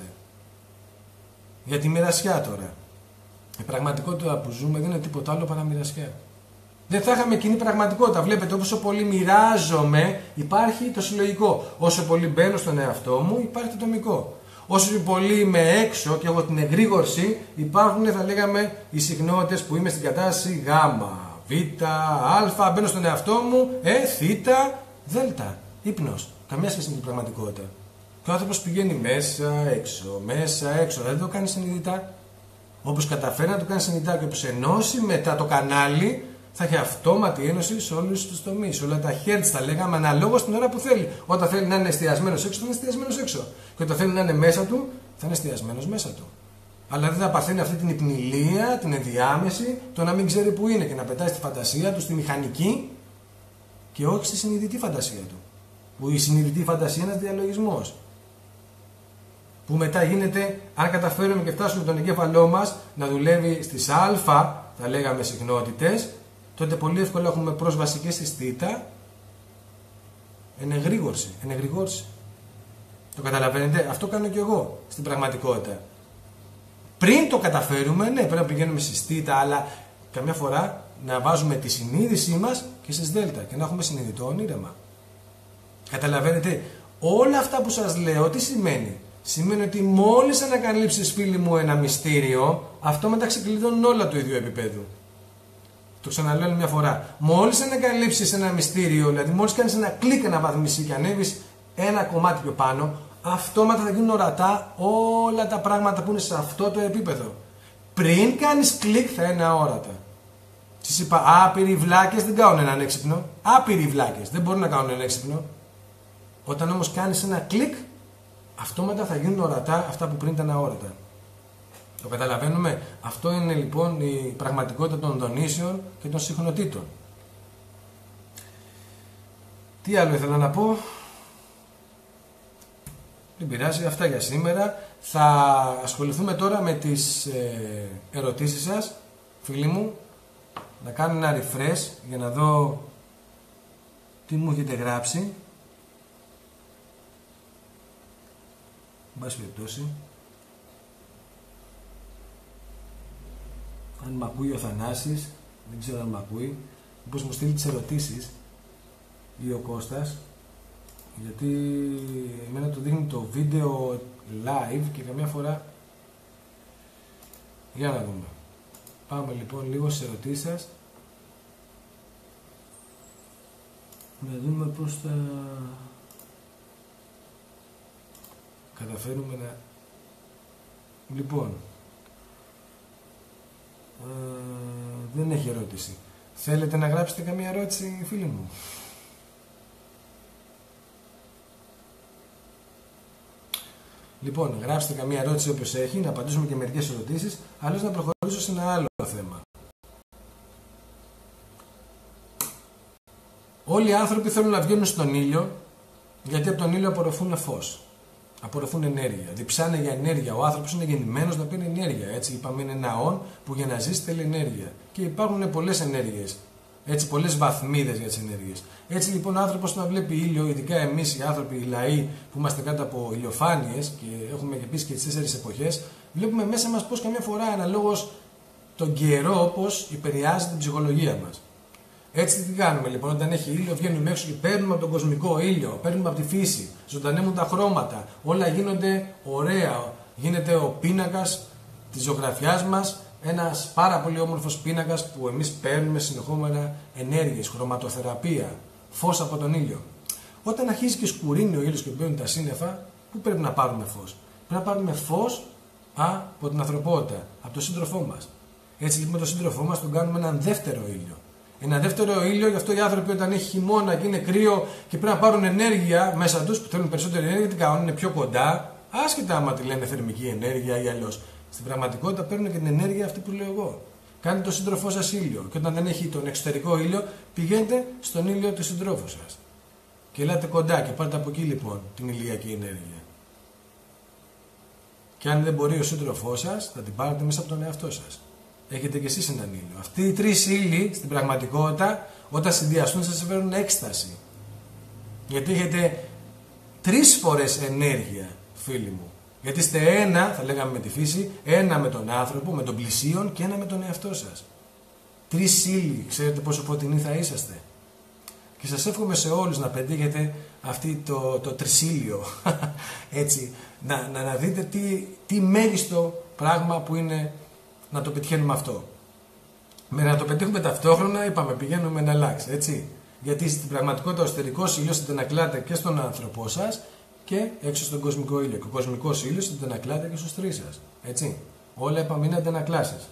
Για τη μοιρασιά τώρα. Η πραγματικότητα που ζούμε δεν είναι τίποτα άλλο παρά μοιρασιά. Δεν θα είχαμε κοινή πραγματικότητα. Βλέπετε, όσο πολύ μοιράζομαι, υπάρχει το συλλογικό. Όσο πολύ μπαίνω στον εαυτό μου, υπάρχει το ατομικό. Όσο πολύ είμαι έξω και έχω την εγρήγορση, υπάρχουν, θα λέγαμε, οι συχνότητες που είμαι στην κατάσταση Γ, Β, Α, μπαίνω στον εαυτό μου, ε, Θ, Δ. Ύπνος. Καμία σχέση με την πραγματικότητα. Και ο άνθρωπος πηγαίνει μέσα, έξω, μέσα, έξω. Δεν το κάνει συνειδητά. Όπως καταφέρει να το κάνει συνειδητά και όπως ενώσει μετά το κανάλι, θα έχει αυτόματη ένωση σε όλους τους τομείς. Όλα τα hertz τα λέγαμε αναλόγως την ώρα που θέλει. Όταν θέλει να είναι εστιασμένος έξω, θα είναι εστιασμένος έξω. Και όταν θέλει να είναι μέσα του, θα είναι εστιασμένος μέσα του. Αλλά δεν θα παθαίνει αυτή την υπνηλία, την ενδιάμεση, το να μην ξέρει που είναι και να πετάει στη φαντασία του, στη μηχανική και όχι στη συνειδητή φαντασία του. Που η συνειδητή φαντασία είναι ένας διαλογισμός. Που μετά γίνεται, αν καταφέρουμε και φτάσουμε τον εγκέφαλό μας να δουλεύει στις α, θα λέγαμε συχνότητες, τότε πολύ εύκολα έχουμε πρόσβαση και στη θήτα, ενεγρήγορση, ενεγρηγόρηση. Το καταλαβαίνετε? Αυτό κάνω και εγώ στην πραγματικότητα. Πριν το καταφέρουμε, ναι, πρέπει να πηγαίνουμε στη θήτα, αλλά καμιά φορά να βάζουμε τη συνείδησή μας και στις δέλτα και να έχουμε συνειδητό ονείρεμα. Καταλαβαίνετε? Όλα αυτά που σας λέω, τι σημαίνει? Σημαίνει ότι μόλις ανακαλύψεις, φίλοι μου, ένα μυστήριο, αυτό μετά ξεκλειδώνουν όλα του ίδιου επίπεδου. Το ξαναλέω μια φορά. Μόλις ανακαλύψεις ένα μυστήριο, δηλαδή μόλις κάνεις ένα κλικ αναβαθμισή και ανέβεις ένα κομμάτι πιο πάνω, αυτόματα θα γίνουν ορατά όλα τα πράγματα που είναι σε αυτό το επίπεδο. Πριν κάνεις κλικ θα είναι αόρατα. Σας είπα, άπειροι βλάκες δεν κάνουν έναν έξυπνο. Άπειροι βλάκες δεν μπορούν να κάνουν έναν έξυπνο. Όταν όμως κάνεις ένα κλικ, αυτόματα θα γίνουν ορατά αυτά που πριν ήταν αόρατα. Το καταλαβαίνουμε? Αυτό είναι λοιπόν η πραγματικότητα των δονήσεων και των συχνοτήτων. Τι άλλο ήθελα να πω? Δεν πειράζει, αυτά για σήμερα. Θα ασχοληθούμε τώρα με τις ε, ερωτήσεις σας, φίλοι μου. Να κάνω ένα refresh για να δω τι μου έχετε γράψει. Εν πάση περιπτώσει. Αν μ' ακούει ο Θανάσης, δεν ξέρω αν μ' ακούει, μήπως μου στείλει τις ερωτήσεις ή ο Κώστας, γιατί εμένα το δείχνει το βίντεο live και καμιά φορά. Για να δούμε. Πάμε λοιπόν λίγο στις ερωτήσεις σας. Να δούμε πώς θα καταφέρουμε να... Λοιπόν, ε, δεν έχει ερώτηση. Θέλετε να γράψετε καμία ερώτηση, φίλοι μου? Λοιπόν, γράψτε καμία ερώτηση όποιος έχει, να απαντήσουμε και μερικές ερωτήσεις, αλλιώς να προχωρήσω σε ένα άλλο θέμα. Όλοι οι άνθρωποι θέλουν να βγαίνουν στον ήλιο, γιατί από τον ήλιο απορροφούν φως. Απορροφούν ενέργεια. Διψάνε για ενέργεια. Ο άνθρωπος είναι γεννημένος να παίρνει ενέργεια. Έτσι, είπαμε, είναι ένα όν που για να ζήσει θέλει ενέργεια. Και υπάρχουν πολλές ενέργειες. Έτσι, πολλές βαθμίδες για τις ενέργειες. Έτσι, λοιπόν, ο άνθρωπος να βλέπει ήλιο, ειδικά εμείς οι άνθρωποι, οι λαοί που είμαστε κάτω από ηλιοφάνειες και έχουμε και επίσης και τις τέσσερις εποχές, βλέπουμε μέσα μας πως καμιά φορά αναλόγως τον καιρό πως επηρεάζει την ψυχολογία μας. Έτσι τι κάνουμε λοιπόν, όταν έχει ήλιο βγαίνουμε έξω και παίρνουμε από τον κοσμικό ήλιο, παίρνουμε από τη φύση, ζωντανεύουν τα χρώματα, όλα γίνονται ωραία, γίνεται ο πίνακας της ζωγραφιάς μας, ένας πάρα πολύ όμορφος πίνακας που εμείς παίρνουμε συνεχόμενα ενέργειες, χρωματοθεραπεία, φως από τον ήλιο. Όταν αρχίζει και σκουρίνει ο ήλιος και μπαίνουν τα σύννεφα, πού πρέπει να πάρουμε φως? Πρέπει να πάρουμε φως από την ανθρωπότητα, από τον σύντροφό μας. Έτσι λοιπόν τον σύντροφό μας τον κάνουμε έναν δεύτερο ήλιο. Ένα δεύτερο ήλιο, γι' αυτό οι άνθρωποι όταν έχει χειμώνα και είναι κρύο και πρέπει να πάρουν ενέργεια μέσα τους, που θέλουν περισσότερη ενέργεια, τι κάνουν, είναι πιο κοντά, άσχετα άμα τη λένε θερμική ενέργεια ή αλλιώς. Στην πραγματικότητα παίρνουν και την ενέργεια αυτή που λέω εγώ. Κάντε τον σύντροφό σας ήλιο. Και όταν δεν έχει τον εξωτερικό ήλιο, πηγαίνετε στον ήλιο του συντρόφου σας. Και ελάτε κοντά και πάρτε από εκεί λοιπόν την ηλιακή ενέργεια. Και αν δεν μπορεί ο σύντροφός σας, θα την πάρετε μέσα από τον εαυτό σας. Έχετε κι εσείς έναν ήλιο. Αυτοί οι τρεις ήλιοι στην πραγματικότητα, όταν συνδυαστούν, σας φέρουν έκσταση. Γιατί έχετε τρεις φορές ενέργεια, φίλοι μου. Γιατί είστε ένα, θα λέγαμε με τη φύση, ένα με τον άνθρωπο, με τον πλησίον και ένα με τον εαυτό σας. Τρεις ήλιοι, ξέρετε πόσο φωτεινοί θα είσαστε. Και σας εύχομαι σε όλους να πετύχετε αυτή το, το τρισήλιο. Έτσι, να, να, να δείτε τι, τι μέγιστο πράγμα που είναι να το πετυχαίνουμε αυτό. Με να το πετύχουμε ταυτόχρονα, είπαμε, πηγαίνουμε να αλλάξει, έτσι. Γιατί στην πραγματικότητα ο εσωτερικός ήλιος αντανακλάται και στον άνθρωπό σας και έξω στον κοσμικό ήλιο. Και ο κοσμικός ήλιος αντανακλάται και στους τρεις σας. Έτσι. Όλα είπαμε είναι αντανακλάσεις.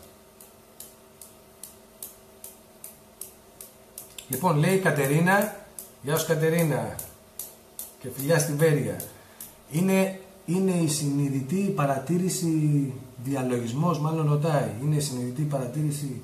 Λοιπόν, λέει η Κατερίνα, γεια σου Κατερίνα, και φιλιά στην Βέρεια. Είναι, είναι η συνειδητή παρατήρηση, διαλογισμός, μάλλον ρωτάει, είναι η συνειδητή παρατήρηση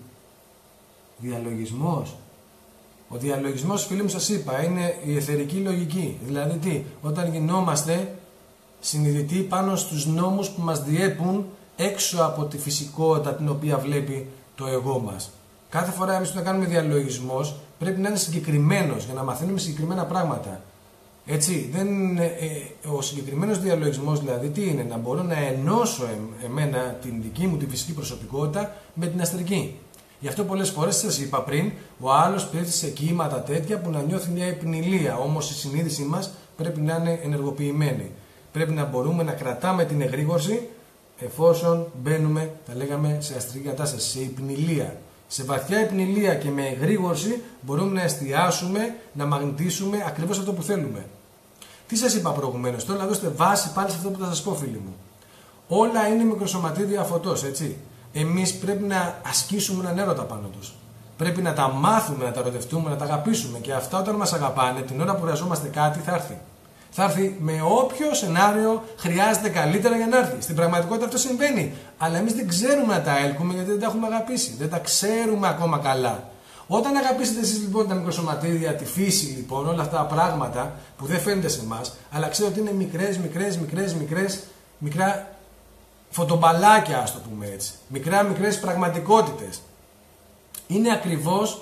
διαλογισμός. Ο διαλογισμός, φίλοι μου, σας είπα, είναι η αιθερική λογική. Δηλαδή τι, όταν γινόμαστε συνειδητοί πάνω στους νόμους που μας διέπουν έξω από τη φυσικότητα την οποία βλέπει το εγώ μας. Κάθε φορά εμείς όταν κάνουμε διαλογισμός πρέπει να είναι συγκεκριμένος για να μαθαίνουμε συγκεκριμένα πράγματα. Έτσι, δεν είναι, ε, ο συγκεκριμένος διαλογισμός δηλαδή τι είναι, να μπορώ να ενώσω ε, εμένα την δική μου τη φυσική προσωπικότητα με την αστρική. Γι' αυτό πολλές φορές σας είπα πριν, ο άλλος πέφτει σε κύματα τέτοια που να νιώθει μια επινηλία. Όμως η συνείδησή μας πρέπει να είναι ενεργοποιημένη. Πρέπει να μπορούμε να κρατάμε την εγρήγορση εφόσον μπαίνουμε, τα λέγαμε, σε αστρική κατάσταση, σε υπνηλία. Σε βαθιά υπνηλία και με εγρήγορση μπορούμε να εστιάσουμε, να μαγνητήσουμε ακριβώς αυτό που θέλουμε. Τι σας είπα προηγουμένως, τώρα να δώσετε βάση πάλι σε αυτό που θα σας πω, φίλοι μου. Όλα είναι μικροσωματίδια φωτός, έτσι. Εμείς πρέπει να ασκήσουμε έναν έρωτα πάνω τους. Πρέπει να τα μάθουμε, να τα ερωτευτούμε, να τα αγαπήσουμε. Και αυτά όταν μας αγαπάνε, την ώρα που χρειαζόμαστε κάτι, θα έρθει. Θα έρθει με όποιο σενάριο χρειάζεται καλύτερα για να έρθει. Στην πραγματικότητα αυτό συμβαίνει. Αλλά εμείς δεν ξέρουμε να τα έλκουμε γιατί δεν τα έχουμε αγαπήσει. Δεν τα ξέρουμε ακόμα καλά. Όταν αγαπήσετε εσείς λοιπόν τα μικροσωματίδια, τη φύση λοιπόν, όλα αυτά τα πράγματα που δεν φαίνεται σε εμάς, αλλά ξέρω ότι είναι μικρές, μικρές, μικρές, μικρές, μικρά φωτομπαλάκια, ας το πούμε έτσι. Μικρά, μικρές πραγματικότητες. Είναι ακριβώς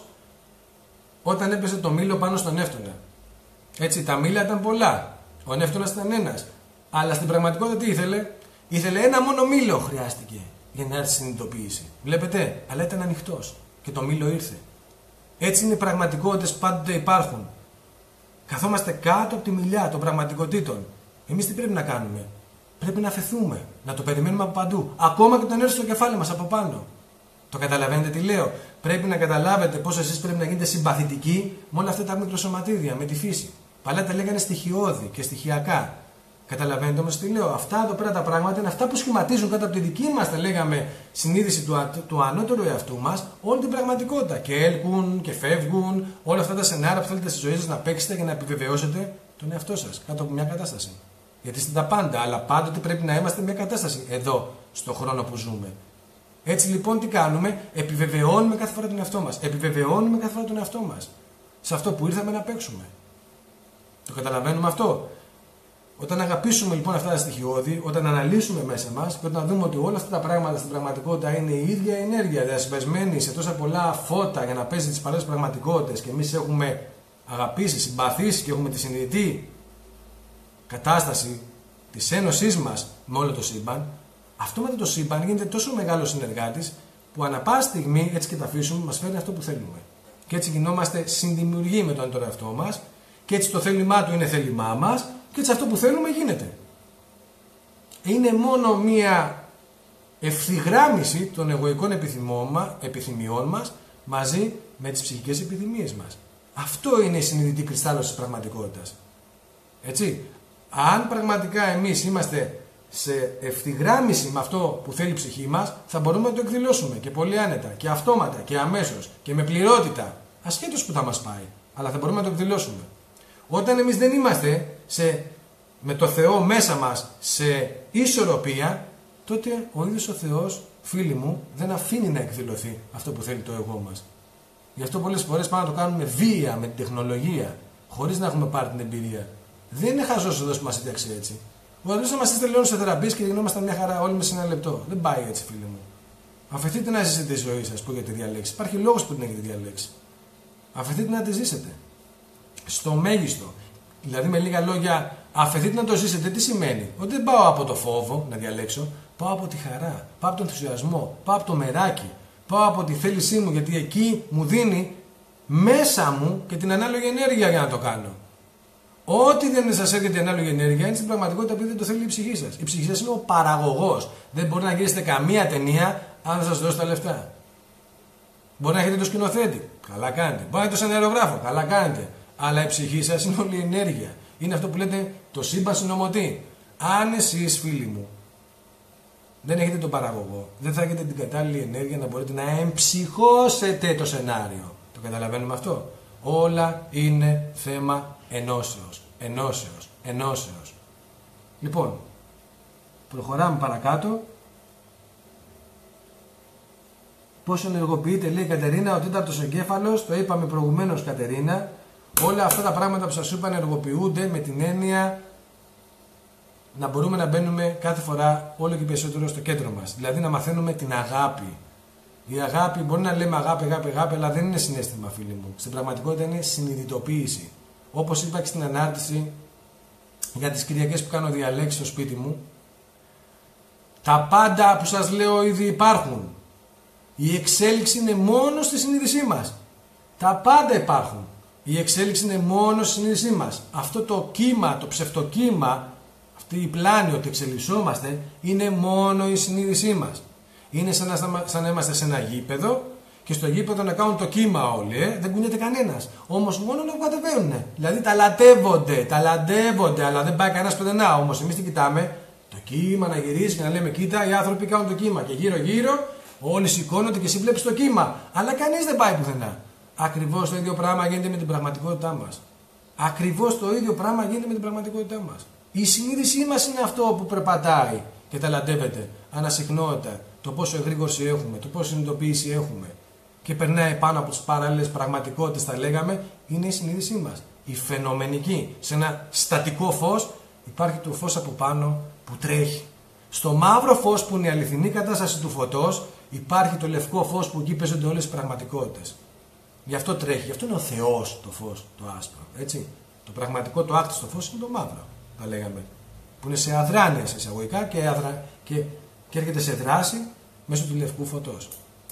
όταν έπεσε το μήλο πάνω στον Νεύτωνα. Έτσι, τα μήλα ήταν πολλά. Ο Νεύτωνας ήταν ένας. Αλλά στην πραγματικότητα τι ήθελε? Ήθελε ένα μόνο μήλο χρειάστηκε για να έρθει συνειδητοποίηση. Βλέπετε, αλλά ήταν ανοιχτός και το μήλο ήρθε. Έτσι είναι οι πραγματικότητες που πάντοτε υπάρχουν. Καθόμαστε κάτω από τη μιλιά των πραγματικότητων. Εμείς τι πρέπει να κάνουμε? Πρέπει να αφαιθούμε, να το περιμένουμε από παντού. Ακόμα και όταν έρθει στο κεφάλι μας από πάνω. Το καταλαβαίνετε τι λέω? Πρέπει να καταλάβετε πώς εσείς πρέπει να γίνετε συμπαθητικοί με όλα αυτά τα μικροσωματίδια, με τη φύση. Παλιά τα λέγανε στοιχειώδη και στοιχειακά. Καταλαβαίνετε όμως τι λέω. Αυτά εδώ πέρα τα πράγματα είναι αυτά που σχηματίζουν κατά από τη δική μας, θα λέγαμε, συνείδηση του, του ανώτερου εαυτού μας, όλη την πραγματικότητα. Και έλκουν και φεύγουν όλα αυτά τα σενάρια που θέλετε στη ζωή σας να παίξετε για να επιβεβαιώσετε τον εαυτό σας κάτω από μια κατάσταση. Γιατί είστε τα πάντα, αλλά πάντοτε πρέπει να είμαστε μια κατάσταση εδώ, στον χρόνο που ζούμε. Έτσι λοιπόν τι κάνουμε, επιβεβαιώνουμε κάθε φορά τον εαυτό μας. Επιβεβαιώνουμε κάθε φορά τον εαυτό μας. Σε αυτό που ήρθαμε να παίξουμε. Το καταλαβαίνουμε αυτό. Όταν αγαπήσουμε λοιπόν αυτά τα στοιχειώδη, όταν αναλύσουμε μέσα μας και όταν δούμε ότι όλα αυτά τα πράγματα στην πραγματικότητα είναι η ίδια ενέργεια διασπασμένη σε τόσα πολλά φώτα για να παίζει τις παλαιές πραγματικότητες και εμείς έχουμε αγαπήσει, συμπαθήσει και έχουμε τη συνειδητή κατάσταση της ένωσής μας με όλο το σύμπαν, αυτό μετά το σύμπαν γίνεται τόσο μεγάλο συνεργάτης που ανά πάση στιγμή, έτσι και τα αφήσουμε, μας φέρνει αυτό που θέλουμε. Και έτσι γινόμαστε συνδημιουργοί με τον εαυτό μας και έτσι το θέλημά του είναι θέλημά μας. Και έτσι αυτό που θέλουμε γίνεται. Είναι μόνο μία ευθυγράμμιση των εγωικών επιθυμιών μας μαζί με τις ψυχικές επιθυμίες μας. Αυτό είναι η συνειδητή κρυστάλλωση της πραγματικότητας. Έτσι, αν πραγματικά εμείς είμαστε σε ευθυγράμμιση με αυτό που θέλει η ψυχή μας, θα μπορούμε να το εκδηλώσουμε και πολύ άνετα και αυτόματα και αμέσως και με πληρότητα, ασχέτως που θα μας πάει, αλλά θα μπορούμε να το εκδηλώσουμε. Όταν εμείς δεν είμαστε σε, με το Θεό μέσα μας σε ισορροπία, τότε ο ίδιος ο Θεός, φίλοι μου, δεν αφήνει να εκδηλωθεί αυτό που θέλει το εγώ μας. Γι' αυτό πολλές φορές πάμε να το κάνουμε βία με την τεχνολογία, χωρίς να έχουμε πάρει την εμπειρία. Δεν είναι χαζός εδώ που μας έταξε έτσι. Μπορείτε να μας είστε λίγο σε θεραπείες και γινόμαστε μια χαρά όλοι μέσα σε ένα λεπτό. Δεν πάει έτσι, φίλοι μου. Αφαιθείτε να ζήσετε τη ζωή σας που έχετε διαλέξει. Υπάρχει λόγος που την έχετε διαλέξει. Αφαιθείτε να τη ζήσετε. Στο μέγιστο. Δηλαδή, με λίγα λόγια, αφαιθείτε να το ζήσετε. Τι σημαίνει? Ότι δεν πάω από το φόβο να διαλέξω, πάω από τη χαρά, πάω από τον ενθουσιασμό, πάω από το μεράκι, πάω από τη θέλησή μου, γιατί εκεί μου δίνει μέσα μου και την ανάλογη ενέργεια για να το κάνω. Ό,τι δεν σας έρχεται η ανάλογη ενέργεια είναι στην πραγματικότητα επειδή δεν το θέλει η ψυχή σας. Η ψυχή σας είναι ο παραγωγός. Δεν μπορεί να γυρίσετε καμία ταινία αν δεν σας δώσει τα λεφτά. Μπορεί να έχετε το σκηνοθέτη. Καλά κάνετε. Μπορεί να έχετε τον αερογράφο. Καλά κάνετε. Αλλά η ψυχή σας είναι όλη η ενέργεια. Είναι αυτό που λέτε το σύμπαν συνωμοτεί. Αν εσείς, φίλοι μου, δεν έχετε τον παραγωγό, δεν θα έχετε την κατάλληλη ενέργεια να μπορείτε να εμψυχώσετε το σενάριο. Το καταλαβαίνουμε αυτό? Όλα είναι θέμα ενώσεως. Ενώσεως. Ενώσεως. Λοιπόν, προχωράμε παρακάτω. Πώς ενεργοποιείται, λέει η Κατερίνα, ο τέταρτος εγκέφαλος, το είπαμε προηγουμένως, Κατερίνα. Όλα αυτά τα πράγματα που σας είπα ενεργοποιούνται με την έννοια να μπορούμε να μπαίνουμε κάθε φορά όλο και περισσότερο στο κέντρο μας. Δηλαδή να μαθαίνουμε την αγάπη. Η αγάπη, μπορεί να λέμε αγάπη, αγάπη, αγάπη, αλλά δεν είναι συναίσθημα, φίλοι μου. Στην πραγματικότητα είναι συνειδητοποίηση. Όπως είπα και στην ανάρτηση για τις Κυριακές που κάνω διαλέξεις στο σπίτι μου, τα πάντα που σας λέω ήδη υπάρχουν. Η εξέλιξη είναι μόνο στη συνείδησή μας. Τα πάντα υπάρχουν. Η εξέλιξη είναι μόνο στη συνείδησή μας. Αυτό το κύμα, το ψευτοκύμα, αυτή η πλάνη ότι εξελισσόμαστε, είναι μόνο η συνείδησή μας. Είναι σαν να, σαν να είμαστε σε ένα γήπεδο και στο γήπεδο να κάνουν το κύμα όλοι, ε? Δεν κουνιέται κανένας. Όμως μόνο να κατεβαίνουν. Δηλαδή ταλαντεύονται, ταλαντεύονται, αλλά δεν πάει κανένας πουθενά. Όμως εμείς τι κοιτάμε? Το κύμα να γυρίσει και να λέμε: κοίτα, οι άνθρωποι κάνουν το κύμα. Και γύρω-γύρω όλοι σηκώνονται και εσύ βλέπεις το κύμα. Αλλά κανείς δεν πάει πουθενά. Ακριβώς το ίδιο πράγμα γίνεται με την πραγματικότητά μας. Ακριβώς το ίδιο πράγμα γίνεται με την πραγματικότητά μας. Η συνείδησή μας είναι αυτό που περπατάει και ταλαντεύεται. Ανασυχνότητα, το πόσο εγρήγορση έχουμε, το πόσο συνειδητοποίηση έχουμε και περνάει πάνω από τις παράλληλες πραγματικότητες, θα λέγαμε, είναι η συνείδησή μας. Η φαινομενική. Σε ένα στατικό φως υπάρχει το φως από πάνω που τρέχει. Στο μαύρο φως που είναι η αληθινή κατάσταση του φωτός υπάρχει το λευκό φως που εκεί παίζονται όλες τις πραγματικότητες. Γι' αυτό τρέχει, γι' αυτό είναι ο Θεός το φως, το άσπρο. Έτσι. Το πραγματικό, το άκτιστο φως είναι το μαύρο, θα λέγαμε. Που είναι σε αδράνεια, σε εισαγωγικά και, αδρα... και... και έρχεται σε δράση μέσω του λευκού φωτός.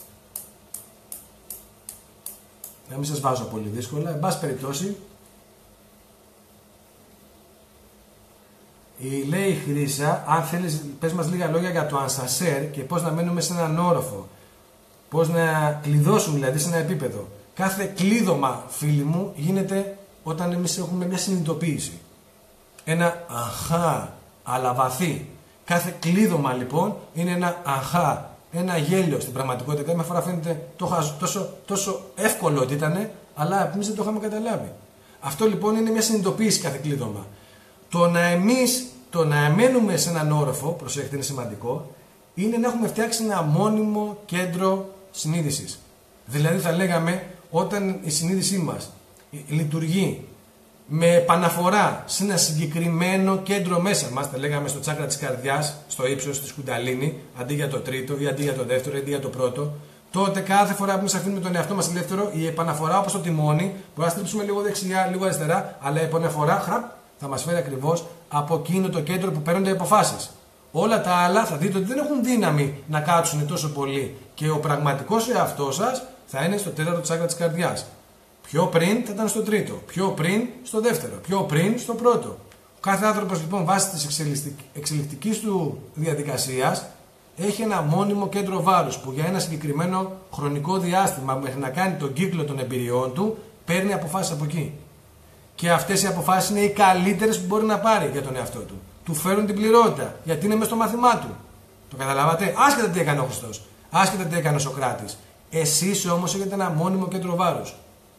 Να μην σας βάζω πολύ δύσκολα. Εν πάση περιπτώσει, η, λέει η Χρύσα, αν θέλεις, πες μας λίγα λόγια για το ανσασέρ και πώς να μένουμε σε έναν όροφο. Πώς να κλειδώσουμε δηλαδή σε ένα επίπεδο. Κάθε κλείδωμα, φίλοι μου, γίνεται όταν εμείς έχουμε μια συνειδητοποίηση. Ένα αχά, αλλά βαθύ. Κάθε κλείδωμα λοιπόν είναι ένα αχά, ένα γέλιο στην πραγματικότητα. Κάθε φορά φαίνεται τόσο, τόσο εύκολο ότι ήταν, αλλά εμείς δεν το είχαμε καταλάβει. Αυτό λοιπόν είναι μια συνειδητοποίηση κάθε κλείδωμα. Το να εμείς, το να μένουμε σε έναν όροφο, προσέχετε είναι σημαντικό, είναι να έχουμε φτιάξει ένα μόνιμο κέντρο συνείδησης. Δηλαδή θα λέγαμε όταν η συνείδησή μας λειτουργεί με επαναφορά σε ένα συγκεκριμένο κέντρο μέσα μας, τα λέγαμε στο τσάκρα της καρδιάς, στο ύψος της κουνταλίνη, αντί για το τρίτο ή αντί για το δεύτερο ή αντί για το πρώτο, τότε κάθε φορά που εμείς αφήνουμε τον εαυτό μας ελεύθερο, η επαναφορά όπως το τιμόνι, μπορεί να στρίψουμε λίγο δεξιά, λίγο αριστερά, αλλά η επαναφορά χραπ, θα μας φέρει ακριβώς από εκείνο το κέντρο που παίρνονται οι αποφάσεις. Όλα τα άλλα θα δείτε ότι δεν έχουν δύναμη να κάτσουν τόσο πολύ και ο πραγματικός εαυτός σας θα είναι στο τέταρτο τσάκρα της καρδιάς. Πιο πριν θα ήταν στο τρίτο, πιο πριν στο δεύτερο, πιο πριν στο πρώτο. Ο κάθε άνθρωπος λοιπόν βάσει της εξελικτικής του διαδικασίας έχει ένα μόνιμο κέντρο βάρους που για ένα συγκεκριμένο χρονικό διάστημα μέχρι να κάνει τον κύκλο των εμπειριών του παίρνει αποφάσεις από εκεί. Και αυτές οι αποφάσεις είναι οι καλύτερες που μπορεί να πάρει για τον εαυτό του. Του φέρουν την πληρότητα γιατί είναι μέσα στο μάθημά του. Το καταλάβατε? Άσχετα τι έκανε ο Χριστός, άσχετα τι έκανε ο Σοκράτης. Εσείς όμως έχετε ένα μόνιμο κέντρο βάρους.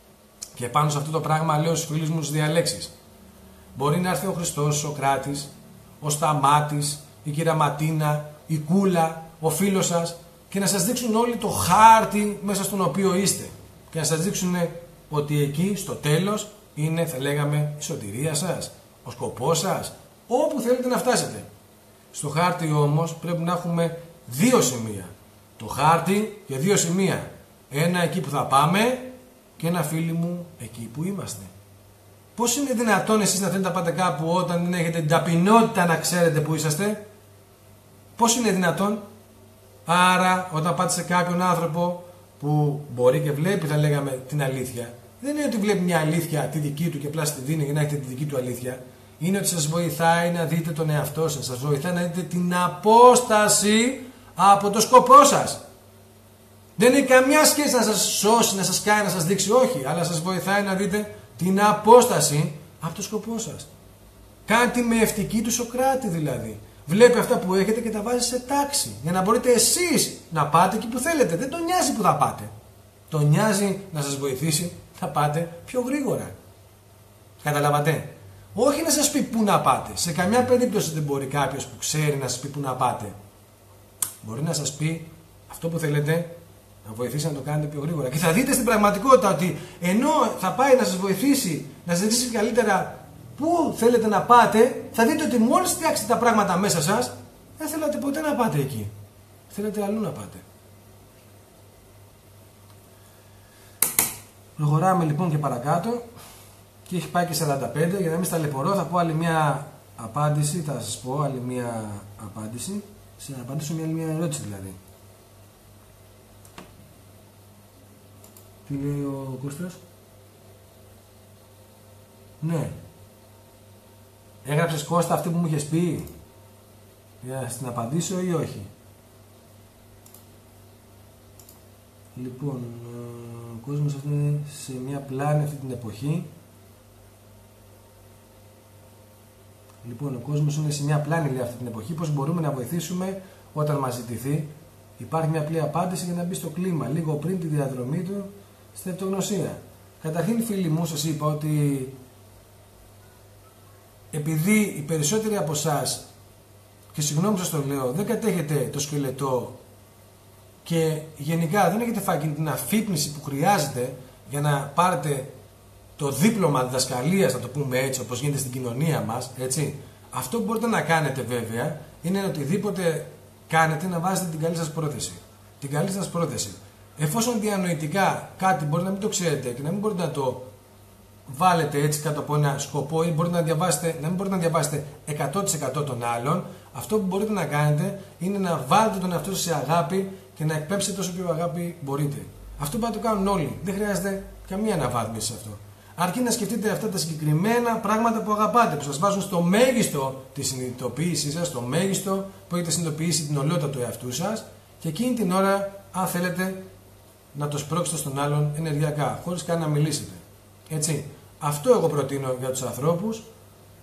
Και πάνω σε αυτό το πράγμα λέω στους φίλους μου τις διαλέξεις. Μπορεί να έρθει ο Χριστός, ο Σοκράτης, ο Σταμάτης, η κυρία Ματίνα, η Κούλα, ο φίλος σας και να σας δείξουν όλοι το χάρτη μέσα στον οποίο είστε. Και να σας δείξουν ότι εκεί στο τέλος είναι, θα λέγαμε, η σωτηρία σας, ο σκοπός σας, όπου θέλετε να φτάσετε. Στο χάρτη όμως πρέπει να έχουμε δύο σημεία. Το χάρτη για δύο σημεία. Ένα εκεί που θα πάμε και ένα φίλοι μου εκεί που είμαστε. Πώς είναι δυνατόν εσείς να θέλετε να πάτε κάπου όταν δεν έχετε την ταπεινότητα να ξέρετε που είσαστε? Πώς είναι δυνατόν? Άρα όταν πάτε σε κάποιον άνθρωπο που μπορεί και βλέπει, θα λέγαμε, την αλήθεια, δεν είναι ότι βλέπει μια αλήθεια τη δική του και απλά στη δίνει για να έχετε τη δική του αλήθεια. Είναι ότι σας βοηθάει να δείτε τον εαυτό σας, σας βοηθάει να δείτε την απόσταση από το σκοπό σας. Δεν έχει καμιά σχέση να σας σώσει, να σας κάνει, να σας δείξει, όχι, αλλά σας βοηθάει να δείτε την απόσταση από το σκοπό σας. Κάτι με ευτική του Σοκράτη δηλαδή. Βλέπει αυτά που έχετε και τα βάζει σε τάξη. Για να μπορείτε εσείς να πάτε εκεί που θέλετε. Δεν τον νοιάζει που θα πάτε. Τον νοιάζει να σας βοηθήσει να πάτε πιο γρήγορα. Καταλάβατε? Όχι να σας πει πού να πάτε. Σε καμιά περίπτωση δεν μπορεί κάποιος που ξέρει να σας πει πού να πάτε. Μπορεί να σας πει αυτό που θέλετε, να βοηθήσει να το κάνετε πιο γρήγορα. Και θα δείτε στην πραγματικότητα ότι ενώ θα πάει να σας βοηθήσει, να σας ζητήσει καλύτερα πού θέλετε να πάτε, θα δείτε ότι μόλις φτιάξετε τα πράγματα μέσα σας, δεν θέλετε ποτέ να πάτε εκεί. Θέλετε αλλού να πάτε. Προχωράμε λοιπόν και παρακάτω και έχει πάει και σαράντα πέντε. Για να μην σταλαιπωρώ θα πω άλλη μια απάντηση, θα σας πω άλλη μια απάντηση, σε να απαντήσω μια άλλη μια ερώτηση δηλαδή. Τι λέει ο Κώστας? Ναι. Έγραψες Κώστα αυτή που μου είχες πει για να απαντήσω ή όχι? Λοιπόν, ο κόσμος είναι σε μια πλάνη αυτή την εποχή. Λοιπόν, ο κόσμος είναι σε μια πλάνη λέει αυτή την εποχή. Πώς μπορούμε να βοηθήσουμε όταν μας ζητηθεί? Υπάρχει μια απλή απάντηση για να μπει στο κλίμα λίγο πριν τη διαδρομή του στην αυτογνωσία. Καταρχήν, φίλοι μου, σας είπα ότι επειδή οι περισσότεροι από εσάς, και συγγνώμη σας το λέω, δεν κατέχετε το σκελετό και γενικά δεν έχετε φάει την αφύπνιση που χρειάζεται για να πάρετε το δίπλωμα διδασκαλίας, να το πούμε έτσι, όπως γίνεται στην κοινωνία μας, έτσι. Αυτό που μπορείτε να κάνετε βέβαια είναι οτιδήποτε κάνετε να βάζετε την καλή σας πρόθεση. Την καλή σας πρόθεση. Εφόσον διανοητικά κάτι μπορεί να μην το ξέρετε και να μην μπορείτε να το βάλετε έτσι κάτω από ένα σκοπό ή μπορείτε να, διαβάσετε, να μην μπορείτε να διαβάσετε εκατό τοις εκατό των άλλων, αυτό που μπορείτε να κάνετε είναι να βάλετε τον εαυτό σας σε αγάπη και να εκπέμψετε όσο πιο αγάπη μπορείτε. Αυτό που θα το κάνουν όλοι. Δεν χρειάζεται καμία αναβάθμιση σε αυτό. Αρκεί να σκεφτείτε αυτά τα συγκεκριμένα πράγματα που αγαπάτε, που σας βάζουν στο μέγιστο τη συνειδητοποίησή σας, στο μέγιστο που έχετε συνειδητοποιήσει την ολότητα του εαυτού σας και εκείνη την ώρα, αν θέλετε, να το σπρώξετε στον άλλον ενεργειακά, χωρίς καν να μιλήσετε. Έτσι. Αυτό εγώ προτείνω για τους ανθρώπους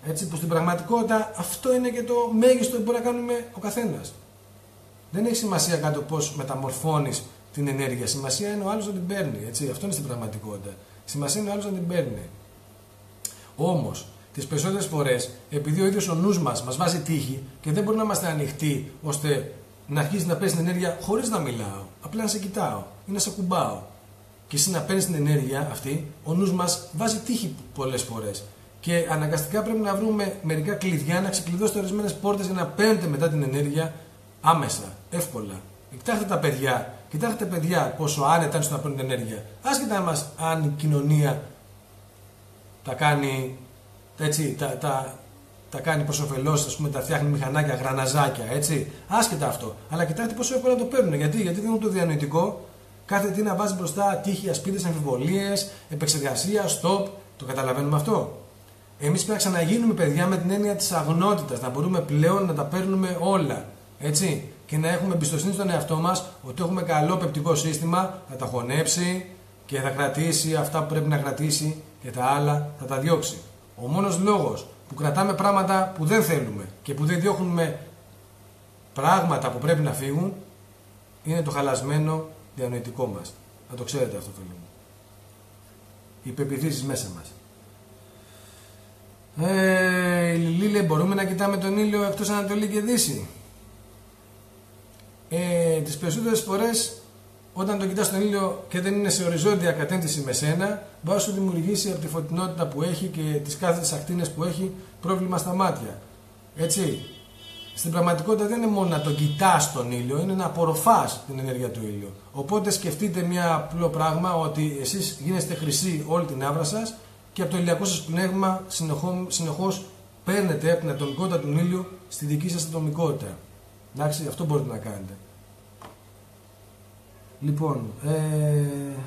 Έτσι, που στην πραγματικότητα αυτό είναι και το μέγιστο που μπορεί να κάνουμε ο καθένας. Δεν έχει σημασία κάτω πώς μεταμορφώνεις την ενέργεια. Σημασία είναι ο άλλος να την παίρνει. Έτσι. Αυτό είναι στην πραγματικότητα. Σημασία είναι ο άλλος να την παίρνει. Όμως, τις περισσότερες φορές, επειδή ο ίδιος ο νους μας μας βάζει τύχη και δεν μπορούμε να είμαστε ανοιχτοί ώστε να αρχίσει να παίρνει την ενέργεια χωρίς να μιλάω, απλά να σε κοιτάω ή να σε κουμπάω. Και εσύ να παίρνει την ενέργεια αυτή, ο νους μας βάζει τύχη πολλές φορές. Και αναγκαστικά πρέπει να βρούμε μερικά κλειδιά να ξεκλειδώσετε ορισμένες πόρτες για να παίρνετε μετά την ενέργεια άμεσα, εύκολα. Κοιτάξτε τα παιδιά, κοιτάξτε τα παιδιά πόσο άνετα είναι στο να παίρνουν την ενέργεια. Άσχετα μας αν η κοινωνία τα κάνει, έτσι, τα, τα, τα κάνει προς ωφελός, ας πούμε, τα φτιάχνει μηχανάκια, γραναζάκια, έτσι. Άσχετα αυτό. Αλλά κοιτάξτε πόσο εύκολα το παίρνουν. Γιατί, Γιατί δεν είναι το διανοητικό. Κάθε τι να βάζει μπροστά τύχη, ασπίδες, αμφιβολίες, επεξεργασία, stop. Το καταλαβαίνουμε αυτό. Εμείς πρέπει να ξαναγίνουμε παιδιά με την έννοια της αγνότητας. Να μπορούμε πλέον να τα παίρνουμε όλα. Έτσι. Και να έχουμε εμπιστοσύνη στον εαυτό μας ότι έχουμε καλό πεπτικό σύστημα, θα τα χωνέψει και θα κρατήσει αυτά που πρέπει να κρατήσει και τα άλλα θα τα διώξει. Ο μόνος λόγος που κρατάμε πράγματα που δεν θέλουμε και που δεν διώχνουμε πράγματα που πρέπει να φύγουν είναι το χαλασμένο διανοητικό μας. Να το ξέρετε αυτό, φίλοι μου. Οι πεποιθήσεις μέσα μας. Ε, Λίλε, μπορούμε να κοιτάμε τον ήλιο εκτός Ανατολή και Δύση? Ε, τις περισσότερες φορές όταν το κοιτάς τον ήλιο και δεν είναι σε οριζόντια κατεύθυνση με σένα, μπορεί να σου δημιουργήσει από τη φωτεινότητα που έχει και τις κάθετες ακτίνες που έχει πρόβλημα στα μάτια. Έτσι. Στην πραγματικότητα δεν είναι μόνο να τον κοιτάς τον ήλιο, είναι να απορροφάς την ενέργεια του ήλιου. Οπότε σκεφτείτε μια απλό πράγμα, ότι εσείς γίνεστε χρυσοί όλη την άβρα σας και από το ηλιακό σας πνεύμα συνεχώς παίρνετε από την ατομικότητα του ήλιου στη δική σας ατομικότητα. Εντάξει, αυτό μπορείτε να κάνετε. Λοιπόν, ε...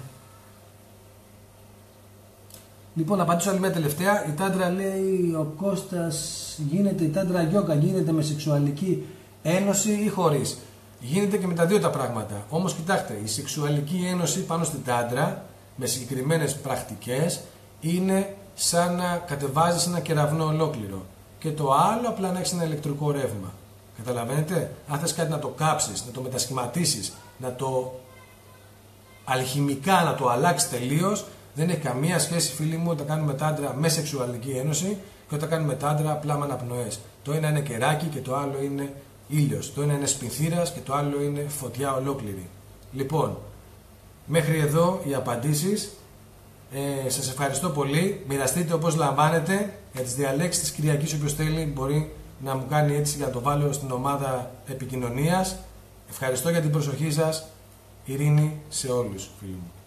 λοιπόν, να απαντήσω άλλη μια τελευταία. Η τάντρα, λέει ο Κώστας, γίνεται η τάντρα γιόγκα, γίνεται με σεξουαλική ένωση ή χωρίς? Γίνεται και με τα δύο τα πράγματα. Όμως κοιτάξτε, η σεξουαλική ένωση πάνω στην τάντρα με συγκεκριμένες πρακτικές είναι σαν να κατεβάζεις ένα κεραυνό ολόκληρο. Και το άλλο απλά να έχεις ένα ηλεκτρικό ρεύμα. Καταλαβαίνετε? Αν θες κάτι να το κάψεις, να το μετασχηματίσεις, να το αλχημικά να το αλλάξει τελείως, δεν έχει καμία σχέση, φίλοι μου, όταν κάνουμε τάντρα με σεξουαλική ένωση και όταν κάνουμε τάντρα απλά με αναπνοές. Το ένα είναι κεράκι και το άλλο είναι ήλιος. Το ένα είναι σπινθήρας και το άλλο είναι φωτιά ολόκληρη. Λοιπόν, μέχρι εδώ οι απαντήσεις. Ε, σας ευχαριστώ πολύ. Μοιραστείτε όπως λαμβάνετε για τις διαλέξεις της Κυριακής. Όποιος θέλει μπορεί να μου κάνει έτσι για να το βάλω στην ομάδα επικοινωνίας. Ευχαριστώ για την προσοχή σας. Ειρήνη σε όλους, φίλοι μου.